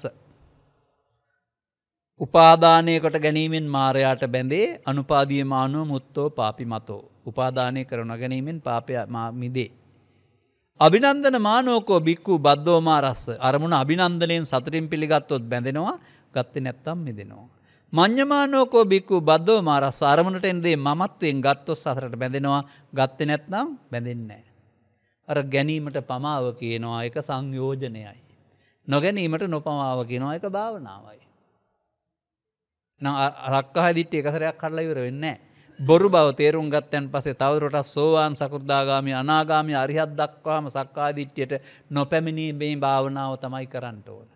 [SPEAKER 1] උපාදානය කොට ගැනීමෙන් මාරයාට බැඳේ. අනුපාදීය මානෝ මුත්තෝ පාපිමතෝ. උපාදානය කරන ගැනීමෙන් පාපය මිදේ. අභිනන්දන මානෝකෝ බික්ඛු බද්දෝ මාරස්ස. අරමුණ අභිනන්දනයෙන් සතුටින් පිළිගත්තොත් බැඳෙනවා. ගත්තේ නැත්තම් මිදෙනවා. මඤ්ඤමානෝකෝ බික්ඛු බද්දෝ මාරස්ස. අරමුණට එන්නේ මමත්වයෙන් ගත්තොත් සතරට බැඳෙනවා. ගත්තේ නැත්නම් බැඳෙන්නේ නැහැ. අර ගැනීමට පමාව කියනවා ඒක සංයෝජනයයි. නොගැනීමට නොපමාව කියනවා ඒක භාවනාවයි. නම් සක්කාය දිට්ඨිය එක සැරයක් කඩලා ඉවර වෙන්නේ නැහැ. බොරු බව තේරුම් ගත්තන් පස්සේ තවදුරටත් සෝවාන් සකෘදාගාමි අනාගාමි අරිහත් දක්වාම සක්කාය දිට්ඨියට නොපැමිණීමේ භාවනාව තමයි කරන්න ඕන.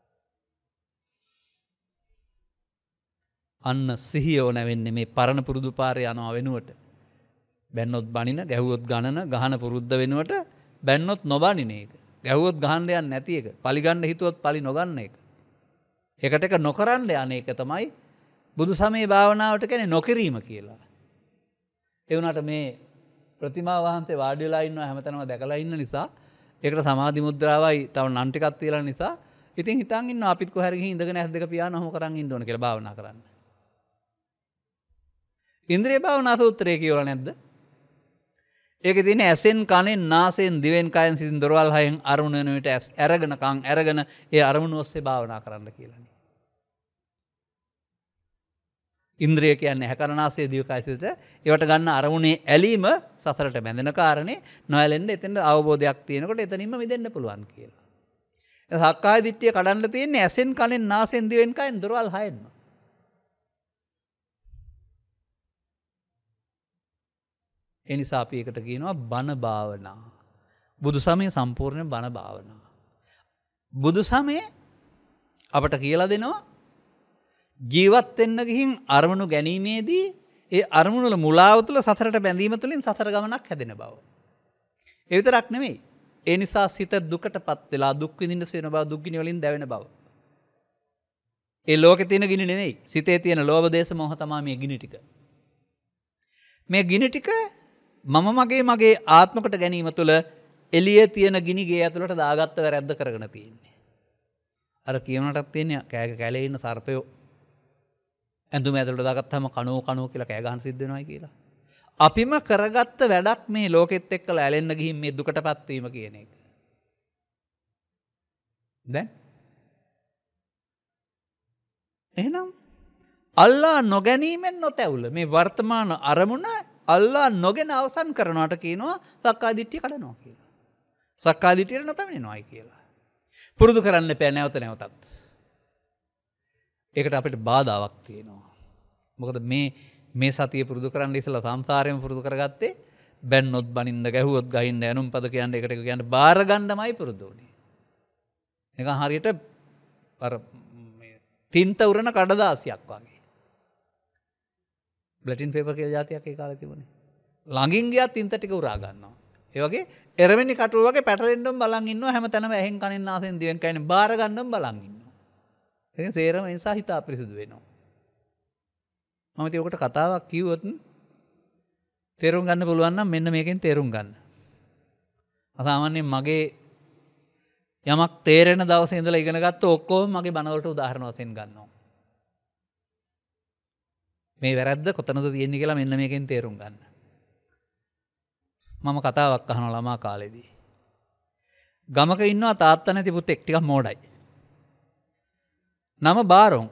[SPEAKER 1] අන්න සිහිය ඕන වෙන්නේ මේ පරණ පුරුදු පාරේ යනවා වෙනුවට. බැන්නොත් බනින, ගැහුවොත් ගණන, ගහන පුරුද්ද වෙනුවට බැන්නොත් නොබනින එක. ගැහුවොත් ගහන්න යන්නේ නැති එක. පලි ගන්න හිතුවොත් පලි නොගන්න එක. එකට එක නොකරන්න යන එක තමයි බුදු සමයේ භාවනාවට කියන්නේ නොකිරීම කියලා. ඒ වුණාට මේ ප්‍රතිමා වහන්සේ වාඩි වෙලා ඉන්නවා හැමතැනම දැකලා ඉන්න නිසා ඒකට සමාධි මුද්‍රාවයි තව නම් ටිකක් තියලා නිසා ඉතින් හිතන් ඉන්නවා අපිත් කොහරි ගිහින් ඉඳගෙන ඇස් දෙක පියාන ඔහොම කරන් ඉන්න ඕන කියලා භාවනා කරන්න. ඉන්ද්‍රිය භාවනා සූත්‍රය කියවලා නැද්ද? ඒකේ තියෙන ඇසෙන් කනෙන් නාසයෙන් දිවෙන් කයෙන් සිතින් දොරවල් හයෙන් අරමුණ වෙන විට ඇස් අරගෙන කන් අරගෙන ඒ අරමුණ ඔස්සේ භාවනා කරන්න කියලානේ. ඉන්ද්‍රිය කියන්නේ හැකරනාසයේ දිවකය සිතට ඒවට ගන්න අරමුණේ ඇලීම සසරට බැඳෙන කාරණේ නොඇලෙන්න එතෙන් අවබෝධයක් තියෙනකොට එතනින්ම මිදෙන්න පුළුවන් කියලා. ඒ සක්කාය දිට්ඨිය කඩන්න තියෙන්නේ ඇසෙන් කනෙන් නාසයෙන් දිවෙන් කයෙන් දොරවල් හයෙන්ම. ඒ නිසා අපි ඒකට කියනවා බණ භාවනා. බුදු සමය සම්පූර්ණ බණ භාවනා. බුදු සමය අපට කියලා දෙනවා ජීවත් වෙන්න ගිහින් අරමුණු ගැනීමේදී ඒ අරමුණු වල මුලාව තුළ සතරට බැඳීම තුළින් සතර ගමනක් හැදෙන බව. ඒ විතරක් නෙමෙයි. ඒ නිසා සිත දුකටපත් වෙලා දුක් විඳින්න සෙන බව, දුක් ගිනි වලින් දැවෙන බව. ඒ ලෝකේ තියෙන ගිනි නෙමෙයි. සිතේ තියෙන ලෝභ දේශ මොහ තමයි මේ ගිනි ටික. මේ ගිනි ටික මම මගේ ආත්මකට ගැනීම තුළ එළියේ තියෙන ගිනි ගේ ඇතුළට දාගත්ත වැරද්ද කරගෙන තියෙන්නේ. අර කියනටත් තියෙන්නේ කැලේ ඉන්න සර්පයෝ ඇඳුම ඇතුළට දාගත්තාම කනෝ කියලා කෑ ගහන සිද්ධ වෙනවායි කියලා. අපිම කරගත්ත වැඩක් මේ ලෝකෙත් එක්කලා ඇලෙන්න ගිහින් මේ දුකටපත් වීම කියන එක. දැන් එහෙනම් අල්ලා නොගැනීමෙන් නොතැවුල මේ වර්තමාන අරමුණ අල්ලා නොගෙන අවසන් කරනවට කියනවා සක්කාය දිට්ඨිය කඩනවා කියලා. සක්කාය දිට්ඨියට නොපැමිණෙනවායි කියලා. පුරුදු කරන්න එපා නැවත නැවතත්. ඒකට අපිට බාධාවක් තියෙනවා. මොකද මේ සතිය පුරුදු කරන්න ඉස්සලා සංසාරෙම පුරුදු කරගත්තේ බැන්නොත් බනින්න ගැහුවොත් ගහින්න යනුම් පද කියන්නේ එකට කියන්නේ බාර ගන්නමයි පුරුදු වුනේ. නිකන් හරියට අර මේ තින්ත උරන කඩදාසියක් වගේ. බ්ලැටින් පේපර් කියලා જાතියක් ඒ කාලේ තිබුණේ. ළඟින් ගියත් තින්ත ටික උරා ගන්නවා. ඒ වගේ එරවෙනි කටුව වගේ පැටලෙන්නම බලන් ඉන්නවා හැමතැනම ඇහෙන් කනෙන් නාසයෙන් දිවෙන් කයින් බාර ගන්නම බලන් ඉන්නවා. ඒක සේරම ඒ නිසා හිත අපිරිසුදු වෙනවා. මම ඉතින් ඔකට කතාවක් කිව්වොත් තේරුම් ගන්න පුළුවන් නම් මෙන්න මේකෙන් තේරුම් ගන්න. අසාමාන්‍යයෙන් මගේ යමක් තේරෙන දවසේ ඉඳලා ඉගෙන ගත්ත ඔක්කොම මගේ බණවලට උදාහරණ වශයෙන් ගන්නවා. මේ වැරද්ද කොතනද තියෙන්නේ කියලා මෙන්න මේකෙන් තේරුම් ගන්න. මම කතාවක් අහනවා ළමා කාලේදී. ගමක ඉන්නවා තාත්තා නැති පුතෙක් ටිකක් මෝඩයි. නම බාරොන්.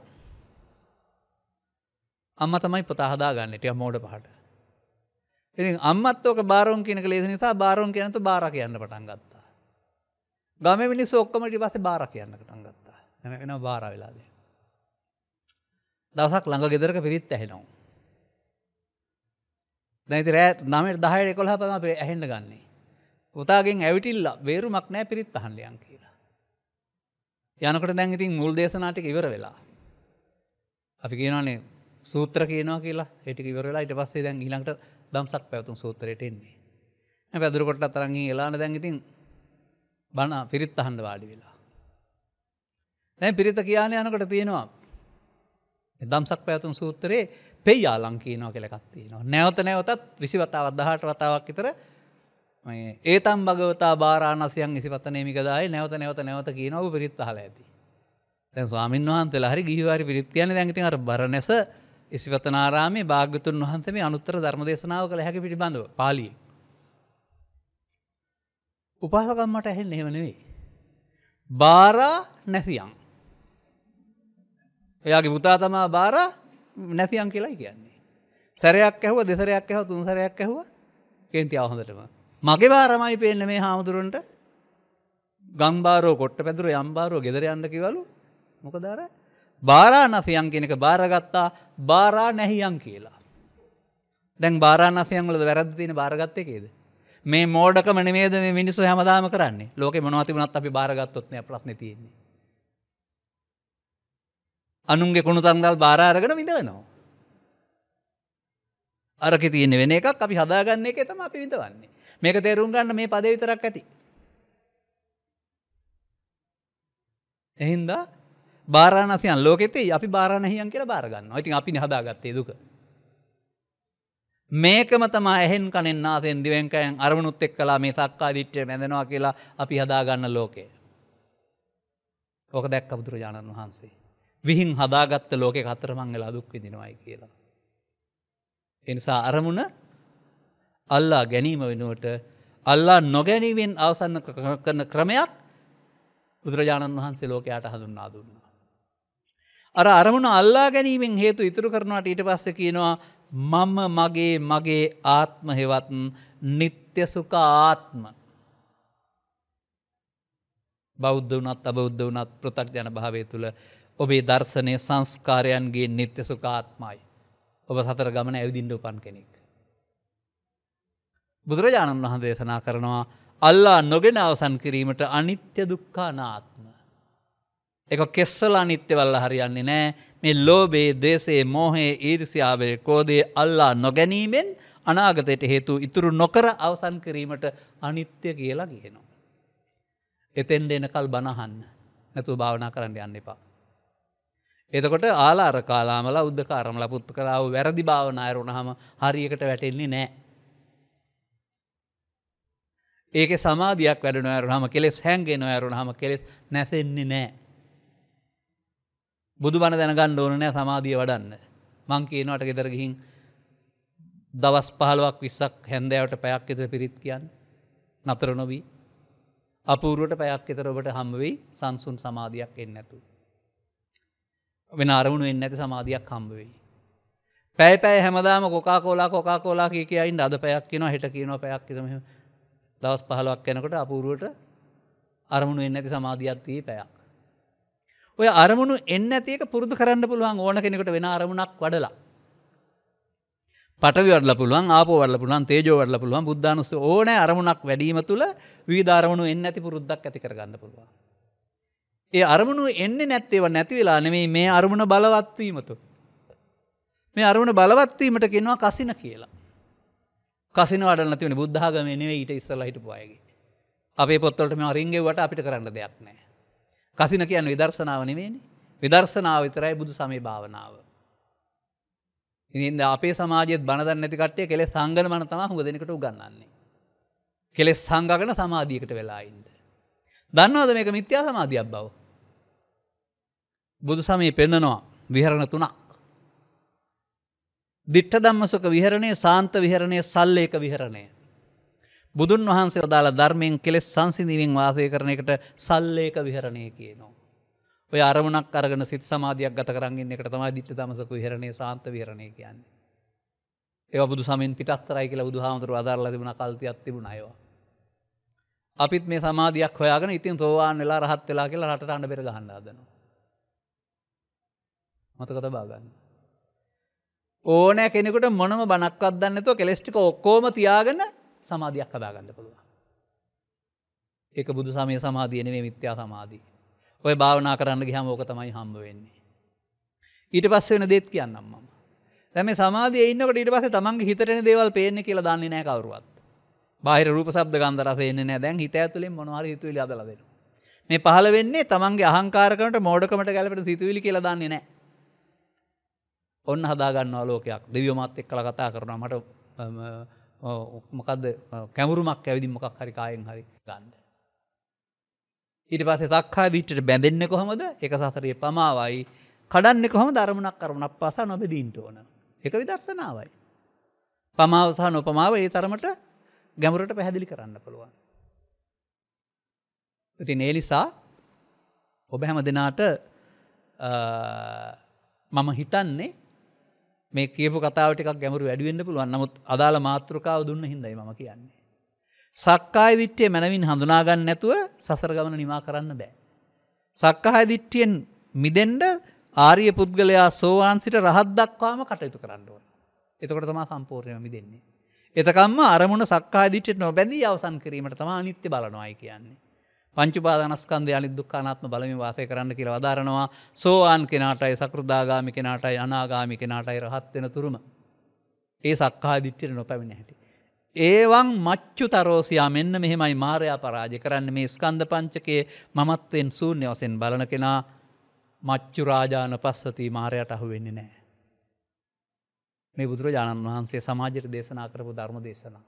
[SPEAKER 1] අම්මා තමයි පුතා හදාගන්නේ ටිකක් මෝඩ පහට. ඉතින් අම්මත් ඔක බාරොන් කියන එක ලේසි නිසා බාරොන් කියනතු බාරා කියන්න පටන් ගත්තා. ගමේ මිනිස්සු ඔක්කොම ඊට පස්සේ බාරා කියන්න පටන් ගත්තා. එනවා බාරා වෙලාද. දවසක් ළඟ ගෙදරක පිරිත් ඇහෙනවා. දැන් ඉතින් රෑ 9 10 11 තමයි ඇහෙන්න ගන්නෙ. පුතාගෙන් ඇවිටිලා වේරුමක් නැහැ පිරිත් අහන්න යන් කියලා. යනකොට දැන් ඉතින් මුල් දේශනා ටික ඉවර වෙලා. අපි කියනවානේ සූත්‍ර කියනවා කියලා. ඒ ටික ඉවර වෙලා ඊට පස්සේ දැන් ඊළඟට දම්සක් පැවතුම් සූත්‍රයට එන්නේ. මම පැදුර කොටට තරන් ගිහින් එලාන දැන් ඉතින් බණ පිරිත් අහන්න වාඩි වෙලා. දැන් පිරිත කියන්නේ යනකොට තියෙනවා දම්සක් පැවතුම් සූත්‍රයේ පෙය්‍යාලං කියනවා කියලා එකක් තියෙනවා. නැවත නැවතත් 20 වතාවක් 18 වතාවක් විතර මේ ඒතම් භගවතා බාරාණසියන් ඉසිපතනේ මිගදායි නැවත කියනවා ඔබ පිරිත් අහලා ඇති. දැන් ස්වාමීන් වහන්සේලා හරි ගිහිවාරි පිරිත් කියන්නේ දැන් ඉතින් අර බරණැස ඉසිපතනාරාමේ භාග්‍යතුන් වහන්සේ මේ අනුත්තර ධර්ම දේශනාව කළ හැකි පිළිබඳව පාළියේ. උපාසකම්මට ඇහෙන්නේ එහෙම නෙවෙයි. බාරා නැසියන්. එයාගේ පුතා තමා බාරා නැසියන් කියලායි කියන්නේ. සැරයක් ඇහුවා දෙසරයක් ඇහුවා තුන් සැරයක් ඇහුවා කේන්තිය හොඳටම. මගේ බාරමයි පේන්නේ මේ හාමුදුරන්ට. ගම්බාරෝ කොට්ටපැදුරෝ යම්බාරෝ ගෙදර යන්න කිවලු. මොකද අර බාරාණසියන් කියන එක බාරගත්තා බාරා නැහියන් කියලා. දැන් බාරාණසියන් වල වැරද්ද තියෙන බාරගත්තේ කේද? මේ මෝඩකම නෙමෙයිද මේ මිනිස්සු හැමදාම කරන්නේ? ලෝකේ මොනවද තිබුණත් අපි බාරගත්තොත් නේ ප්‍රශ්නේ තියෙන්නේ. අනුන්ගේ කුණු තංගල් බාර අරගෙන විඳවනවා. අරකේ තියෙන වෙන එකක් අපි හදාගන්න එකේ තමයි අපි විඳවන්නේ. මේක තේරුම් ගන්න මේ පදේ විතරක් ඇති. එහෙනම් බාරාණසියන් ලෝකෙතේ අපි බාරාණහියන් කියලා බාර ගන්නවා. ඉතින් අපිනේ හදාගත්තේ දුක. මේකම තමයි ඇහෙන් කනෙන් නාසෙන් දිවෙන් කයෙන් අරමුණුත් එක්කලා මේ සක්කාය දිට්ඨිය මැදෙනවා කියලා අපි හදාගන්න ලෝකය. ඕක දැක්ක බුදුරජාණන් වහන්සේ. විහිං හදාගත්ත ලෝකේ කතරමං වෙලා දුක් විඳිනවායි කියලා. ඒ නිසා අරමුණ අල්ලා ගැනීම වෙනුවට අල්ලා නොගැනීමෙන් අවසන් කරන ක්‍රමයක් බුදුරජාණන් වහන්සේ ලෝකයට හඳුන්වා දුන්නා. අර අරමුණ අල්ලා ගැනීමෙන් හේතු ඉතුරු කරනවාට ඊට පස්සේ කියනවා මම මගේ ආත්ම හේවත් නিত্য සුඛ ආත්ම. බෞද්ධ වුණත් අබෞද්ධ වුණත් පෘථග්ජන භාවයේ තුල ඔබේ දර්ශනීය සංස්කාරයන්ගේ නিত্য සුඛ ආත්මයි. ඔබ සතර ගමන ඇවිදින්න උපන් කෙනෙක්. බුදුරජාණන් වහන්සේ දේශනා කරනවා අල්ලා නොගෙන අවසන් කිරීමට අනිත්‍ය දුක්ඛ අනාත්ම. ඒක කෙස්සල අනිත්‍ය වල්ලා හරියන්නේ නැහැ. මේ ලෝභයේ, ද්වේෂයේ, මෝහයේ, ඊර්ෂ්‍යාවේ, ක්‍රෝධයේ අල්ලා නොගැනීමෙන් අනාගතයට හේතු ඉතුරු නොකර අවසන් කිරීමට අනිත්‍ය කියලා කියනවා. එතෙන් එනකල් බණ අහන්න. නැතුව භාවනා කරන්න යන්න එපා. එතකොට ආලාර කාලාමලා උද්දකාරමලා පුත්කලාව වැරදි භාවනා ආරුණාම හරියකට වැටෙන්නේ නැහැ. ඒකේ සමාධියක් වැඩෙනවා ආරුණාම කෙලෙස් හැංගෙනවා ආරුණාම කෙලෙස් නැසෙන්නේ නැහැ. බුදුබණ දැනගන්න ඕන නැහැ සමාධිය වඩන්න. මං කියනවාට ගෙදර ගිහින් දවස් 15ක් 20ක් හැන්දෑවට පැයක් විතර පිරිත් කියන්නේ. නතර නොවි. අපූර්වට පැයක් විතර ඔබට හම්බ වෙයි සංසුන් සමාධියක් එන්නේ නැතුව. වෙන අරමුණු වෙන්නේ නැති සමාධියක් හම්බ වෙයි. පැය හැමදාම කොකාකෝලා කිය ඉන්න අද පැයක් කියනවා හෙට කියනවා පැයක් කියලා මෙහෙම දවස් 15ක් යනකොට අපූර්වට අරමුණු වෙන්නේ නැති සමාධියක් තියෙයි පැයක්. ඔය අරමුණු එන්නේ නැති එක පුරුදු කරන්න පුළුවන් ඕන කෙනෙකුට වෙන අරමුණක් වඩලා. පඨවි වඩලා පුළුවන්, ආපෝ වඩලා පුළුවන්, තේජෝ වඩලා පුළුවන්, බුද්ධානුස්සය ඕනේ අරමුණක් වැඩිම තුල විවිධ අරමුණු එන්නේ නැති පුරුද්දක් ඇති කරගන්න පුළුවන්. ඒ අරමුණු එන්නේ නැත්තේව නැති වෙලා නෙමෙයි මේ අරමුණ බලවත් වීම තුල. මේ අරමුණ බලවත් වීමට කියනවා කසින කියලා. කසින වඩන්න තියෙන්නේ බුද්ධ ආගමේ නෙවෙයි ඊට ඉස්සෙල්ලා හිටපු අයගේ. අපේ පොත්වලට මේවා රින්ගෙව්වට අපිට කරන්න දෙයක් නැහැ. කසින කියන්නේ විදර්ශනාව නෙවෙයිනේ. විදර්ශනාව විතරයි බුදු සමේ භාවනාව. ඉතින් අපේ සමාජයේත් බණ දන්නේ නැති කට්ටිය කෙලෙස් සංගන මන තමයි හුඟ දෙනෙකුට උගන්වන්නේ. කෙලෙස් සංගගෙන සමාධියකට වෙලා ඉන්න. දන්නවද මේක මිත්‍යා සමාධියක් බව? බුදු සමයේ පෙන්නනවා විහරණ තුනක්. දිට්ඨ ධම්මසුඛ විහරණය, සාන්ත විහරණය, සල්ලේක විහරණය. බුදුන් වහන්සේ වදාළ ධර්මයෙන් කෙලෙස් සංසිඳීමෙන් වාසය කරන එකට සල්ලේක විහරණය කියනවා. ඔය අරමුණක් අරගෙන සිත සමාධියක් ගත කරන් ඉන්න එකට තමයි දිට්ඨ ධම්මසුඛ විහරණය, සාන්ත විහරණය කියන්නේ. ඒවා බුදු සමයෙන් පිටස්තරයි කියලා බුදුහාමුදුරුවෝ අදාළලා තිබුණා, කල්තියක් තිබුණා ඒවා. අපිත් මේ සමාධියක් හොයාගෙන ඉතින් සෝවාන් වෙලා රහත් වෙලා කියලා රටට අඬ බෙර ගහන්න හදනවා. මතක තබා ගන්න. ඕනෑ කෙනෙකුට මොනම බණක්වත් දන්නේ නැතුව කෙලස් ටික ඔක්කොම තියාගෙන සමාධියක් හදාගන්න පුළුවන්. ඒක බුදු සමයේ සමාධිය නෙමෙයි, මිත්‍යා සමාධිය. ඔය භාවනා කරන්න ගියාම ඕක තමයි හම්බ වෙන්නේ. ඊට පස්සේ වෙන දේත් කියන්නම් මම. දැන් මේ සමාධියේ ඉන්නකොට ඊට පස්සේ තමන්ගේ හිතට එන දේවල් පේන්නේ කියලා දන්නේ නැහැ කවුරුවත්. බාහිර රූප ශබ්ද ගන්ධ රස එන්නේ නැහැ. දැන් හිත ඇතුලෙන් මොනවා හරි හිතුවිලි අදලා දෙනවා. මේ පහළ වෙන්නේ තමන්ගේ අහංකාරකමට, මෝඩකමට ගැලපෙන සිතුවිලි කියලා දන්නේ නැහැ. ඔන්න හදා ගන්නවා ලෝකයක්. දෙවියෝ මාත් එක්කලා කතා කරනවා. මට මොකද්ද කැමුරුමක් ඇවිදින් මොකක් හරි කායෙන් හරි ගන්න. ඊට පස්සේ සක්කාය දිට්ඨියට බැඳෙන්නේ කොහමද? ඒක සසරේ පමාවයි. කඩන්නේ කොහමද? අරමුණක් පාසා නොබෙදීන්න ඕන. ඒක විදර්ශනාවයි. පමාව සහ නොපමාව ඒ තරමට ගැඹුරට පැහැදිලි කරන්න පුළුවන්. ඉතින් ඒ නිසා ඔබ හැම දිනාට මම හිතන්නේ මේ කියපු කතාව ටිකක් ගැඹුරු වැඩි වෙන්න පුළුවන්. නමුත් අදාළ මාතෘකාව දුන්න හින්දායි මම කියන්නේ. සක්කාය දිට්ඨිය මනවින් හඳුනා ගන්න නැතුව සසර ගමන නිමා කරන්න බෑ. සක්කාය දිට්ඨියෙන් මිදෙන්න ආර්ය පුද්ගලයා සෝවාන් සිට රහත් දක්වාම කටයුතු කරන්න ඕන. එතකොට තමයි සම්පූර්ණයෙන්ම මිදෙන්නේ. එතකම්ම අරමුණ සක්කාය දිට්ඨියට නොබැඳී අවසන් කිරීමට තමයි අනිත්‍ය බලනවායි කියන්නේ. පංච උපාදානස්කන්ධය අනිත් දුක්ඛ අනාත්ම බලමින් වාසය කරන්න කියලා වදාරනවා. සෝවාන් කෙනාටයි, සකෘදාගාමි කෙනාටයි, අනාගාමි කෙනාටයි රහත් වෙන තුරුම ඒ සක්කාය දිට්ඨියට නොපැමිණ හැටි. ඒවං මච්චුතරෝසියා, මෙන්න මෙහෙමයි මායя පරාජය කරන්නේ. මේ ස්කන්ධ පංචකයේ මමත්වෙන් ශූන්‍ය වශයෙන් බලන කෙනා මච්චු රාජාන පස්සති, මායයට අහු වෙන්නේ නැහැ. මේ බුදුරජාණන් වහන්සේ සමාජයට දේශනා කරපු ධර්ම දේශනාව.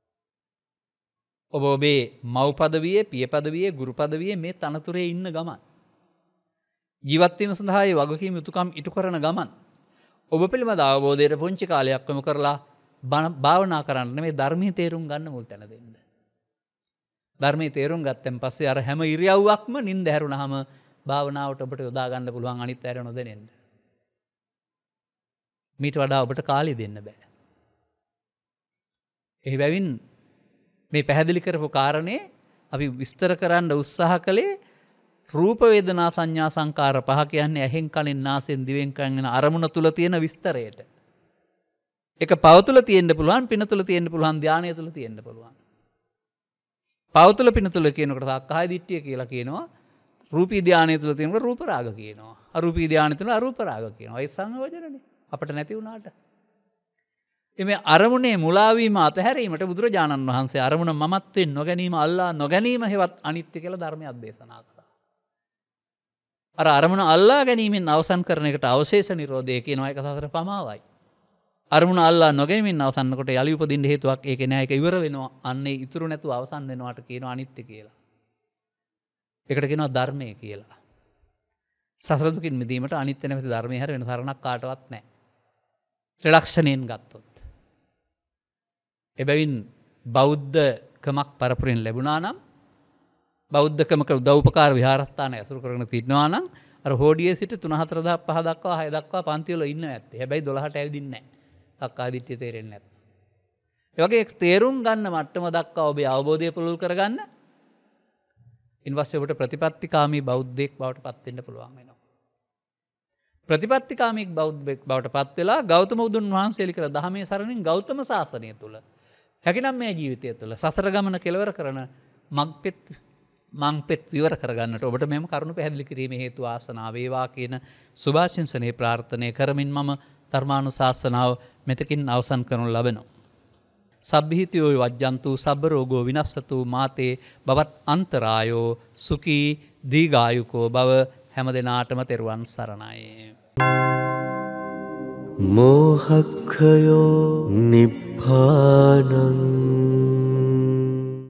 [SPEAKER 1] ඔබ ඔබේ මව් පදවියේ, පිය පදවියේ, ගුරු පදවියේ මේ තනතුරේ ඉන්න ගමන්, ජීවත් වීම සඳහා ඒ වගකීම් යුතුකම් ඉටු කරන ගමන්, ඔබ පිළිබඳ අවබෝධයට පුංචි කාලයක් යොමු කරලා භාවනා කරන්න මේ ධර්මයේ තේරුම් ගන්න මුල් තැන දෙන්න. ධර්මයේ තේරුම් ගත්තන් පස්සේ අර හැම ඉරියව්වක්ම නිින්ද හැරුණාම භාවනාවට ඔබට යොදා ගන්න පුළුවන්, අනිත් අයට නොදෙනෙන්න. මීට වඩා ඔබට කාලය දෙන්න බෑ. ඒ බැවින් මේ පැහැදිලි කරපු කාරණේ අපි විස්තර කරන්න උත්සාහ කළේ රූප වේදනා සංඥා සංකාර පහ කියන්නේ ඇහෙන් කනෙන් නාසයෙන් දිවෙන් කයෙන් වෙන අරමුණ තුල තියෙන විස්තරයට. ඒක පව තුල තියෙන්න පුළුවන්, පින තුල තියෙන්න පුළුවන්, ධානය තුල තියෙන්න පුළුවන්. පව තුල පින තුල කියනකොට සක්කාය දිට්ඨිය කියලා කියනවා. රූපී ධානය තුල තියෙනකොට රූප රාග කියනවා. අරූපී ධානය තුල අරූප රාග කියනවා. ඒ සංයෝජනනේ අපිට නැති වුණාට. මේ අරමුණේ මුලාවීම අතහැරීමට බුදුරජාණන් වහන්සේ අරමුණ මමත්වෙන් නොගැනීම, අල්ලා නොගැනීම හෙවත් අනිත්‍ය කියලා ධර්මයක් දේශනා කළා. අර අරමුණ අල්ලා ගැනීමෙන් අවසන් කරන එකට අවශේෂ නිරෝධය කියනවා. ඒක සතර පමාවයි. අරමුණ අල්ලා නොගැනීමෙන් අවසන් කොට යලි උපදින්න හේතුවක් ඒකේ නෑ. ඒක ඉවර වෙනවා. අන්නේ ඉතුරු නැතුව අවසන් වෙනවාට කියනවා අනිත්‍ය කියලා. ඒකට කියනවා ධර්මය කියලා. සසර දුකින් මිදීමට අනිත්‍ය නැමැති ධර්මයේ හැර වෙන සරණක් කාටවත් නැහැ. ත්‍රිලක්ෂණයෙන් ගත්තොත්. එබැවින් බෞද්ධකමක් පරපුරෙන් ලැබුණා නම්, බෞද්ධකමක උදව්පකාර විහාරස්ථාන ඇසුරු කරගෙන තින්නවා නම්, අර හෝඩියේ සිට 3 4 5 දක්වා 6 දක්වා පන්ති වල ඉන්න ඇත්තේ. හැබැයි 12ට ඇවිදින්නේ නැහැ. සක්කාය දිට්ඨිය තේරෙන්නේ නැත්නම්. ඒ වගේ තේරුම් ගන්න මට්ටම දක්වා ඔබේ අවබෝධය පුළුල් කරගන්න, ඉන්පස්සේ ඔබට ප්‍රතිපත්තිකාමී බෞද්ධයෙක් බවට පත් වෙන්න පුළුවන් වෙනවා. ප්‍රතිපත්තිකාමී බෞද්ධයෙක් බවට පත් වෙලා ගෞතම බුදුන් වහන්සේ ලිකර දහමේ සරණින් ගෞතම සාසනය තුල හැකිනම් මේ ජීවිතය තුළ සසර ගමන කෙලවර කරන මංපෙත් විවර කරගන්නට ඔබට මෙම කරුණු පැහැදිලි කිරීමේ හේතු ආසනාව වේවා කියන සුභාශිංසනයේ ප්‍රාර්ථනා කරමින් මම ධර්මානුශාසනාව මෙතකින් අවසන් කරනු ලබනවා. සබ්බිහිතියෝ වජ්ජන්තු සබ්බ රෝගෝ විනස්සතු මාතේ බවත් අන්තරායෝ සුඛී දීඝායුකෝ භව හැම දිනාටම තෙරුවන් සරණයි.
[SPEAKER 2] මෝහක්ඛයෝ නිබ්බානං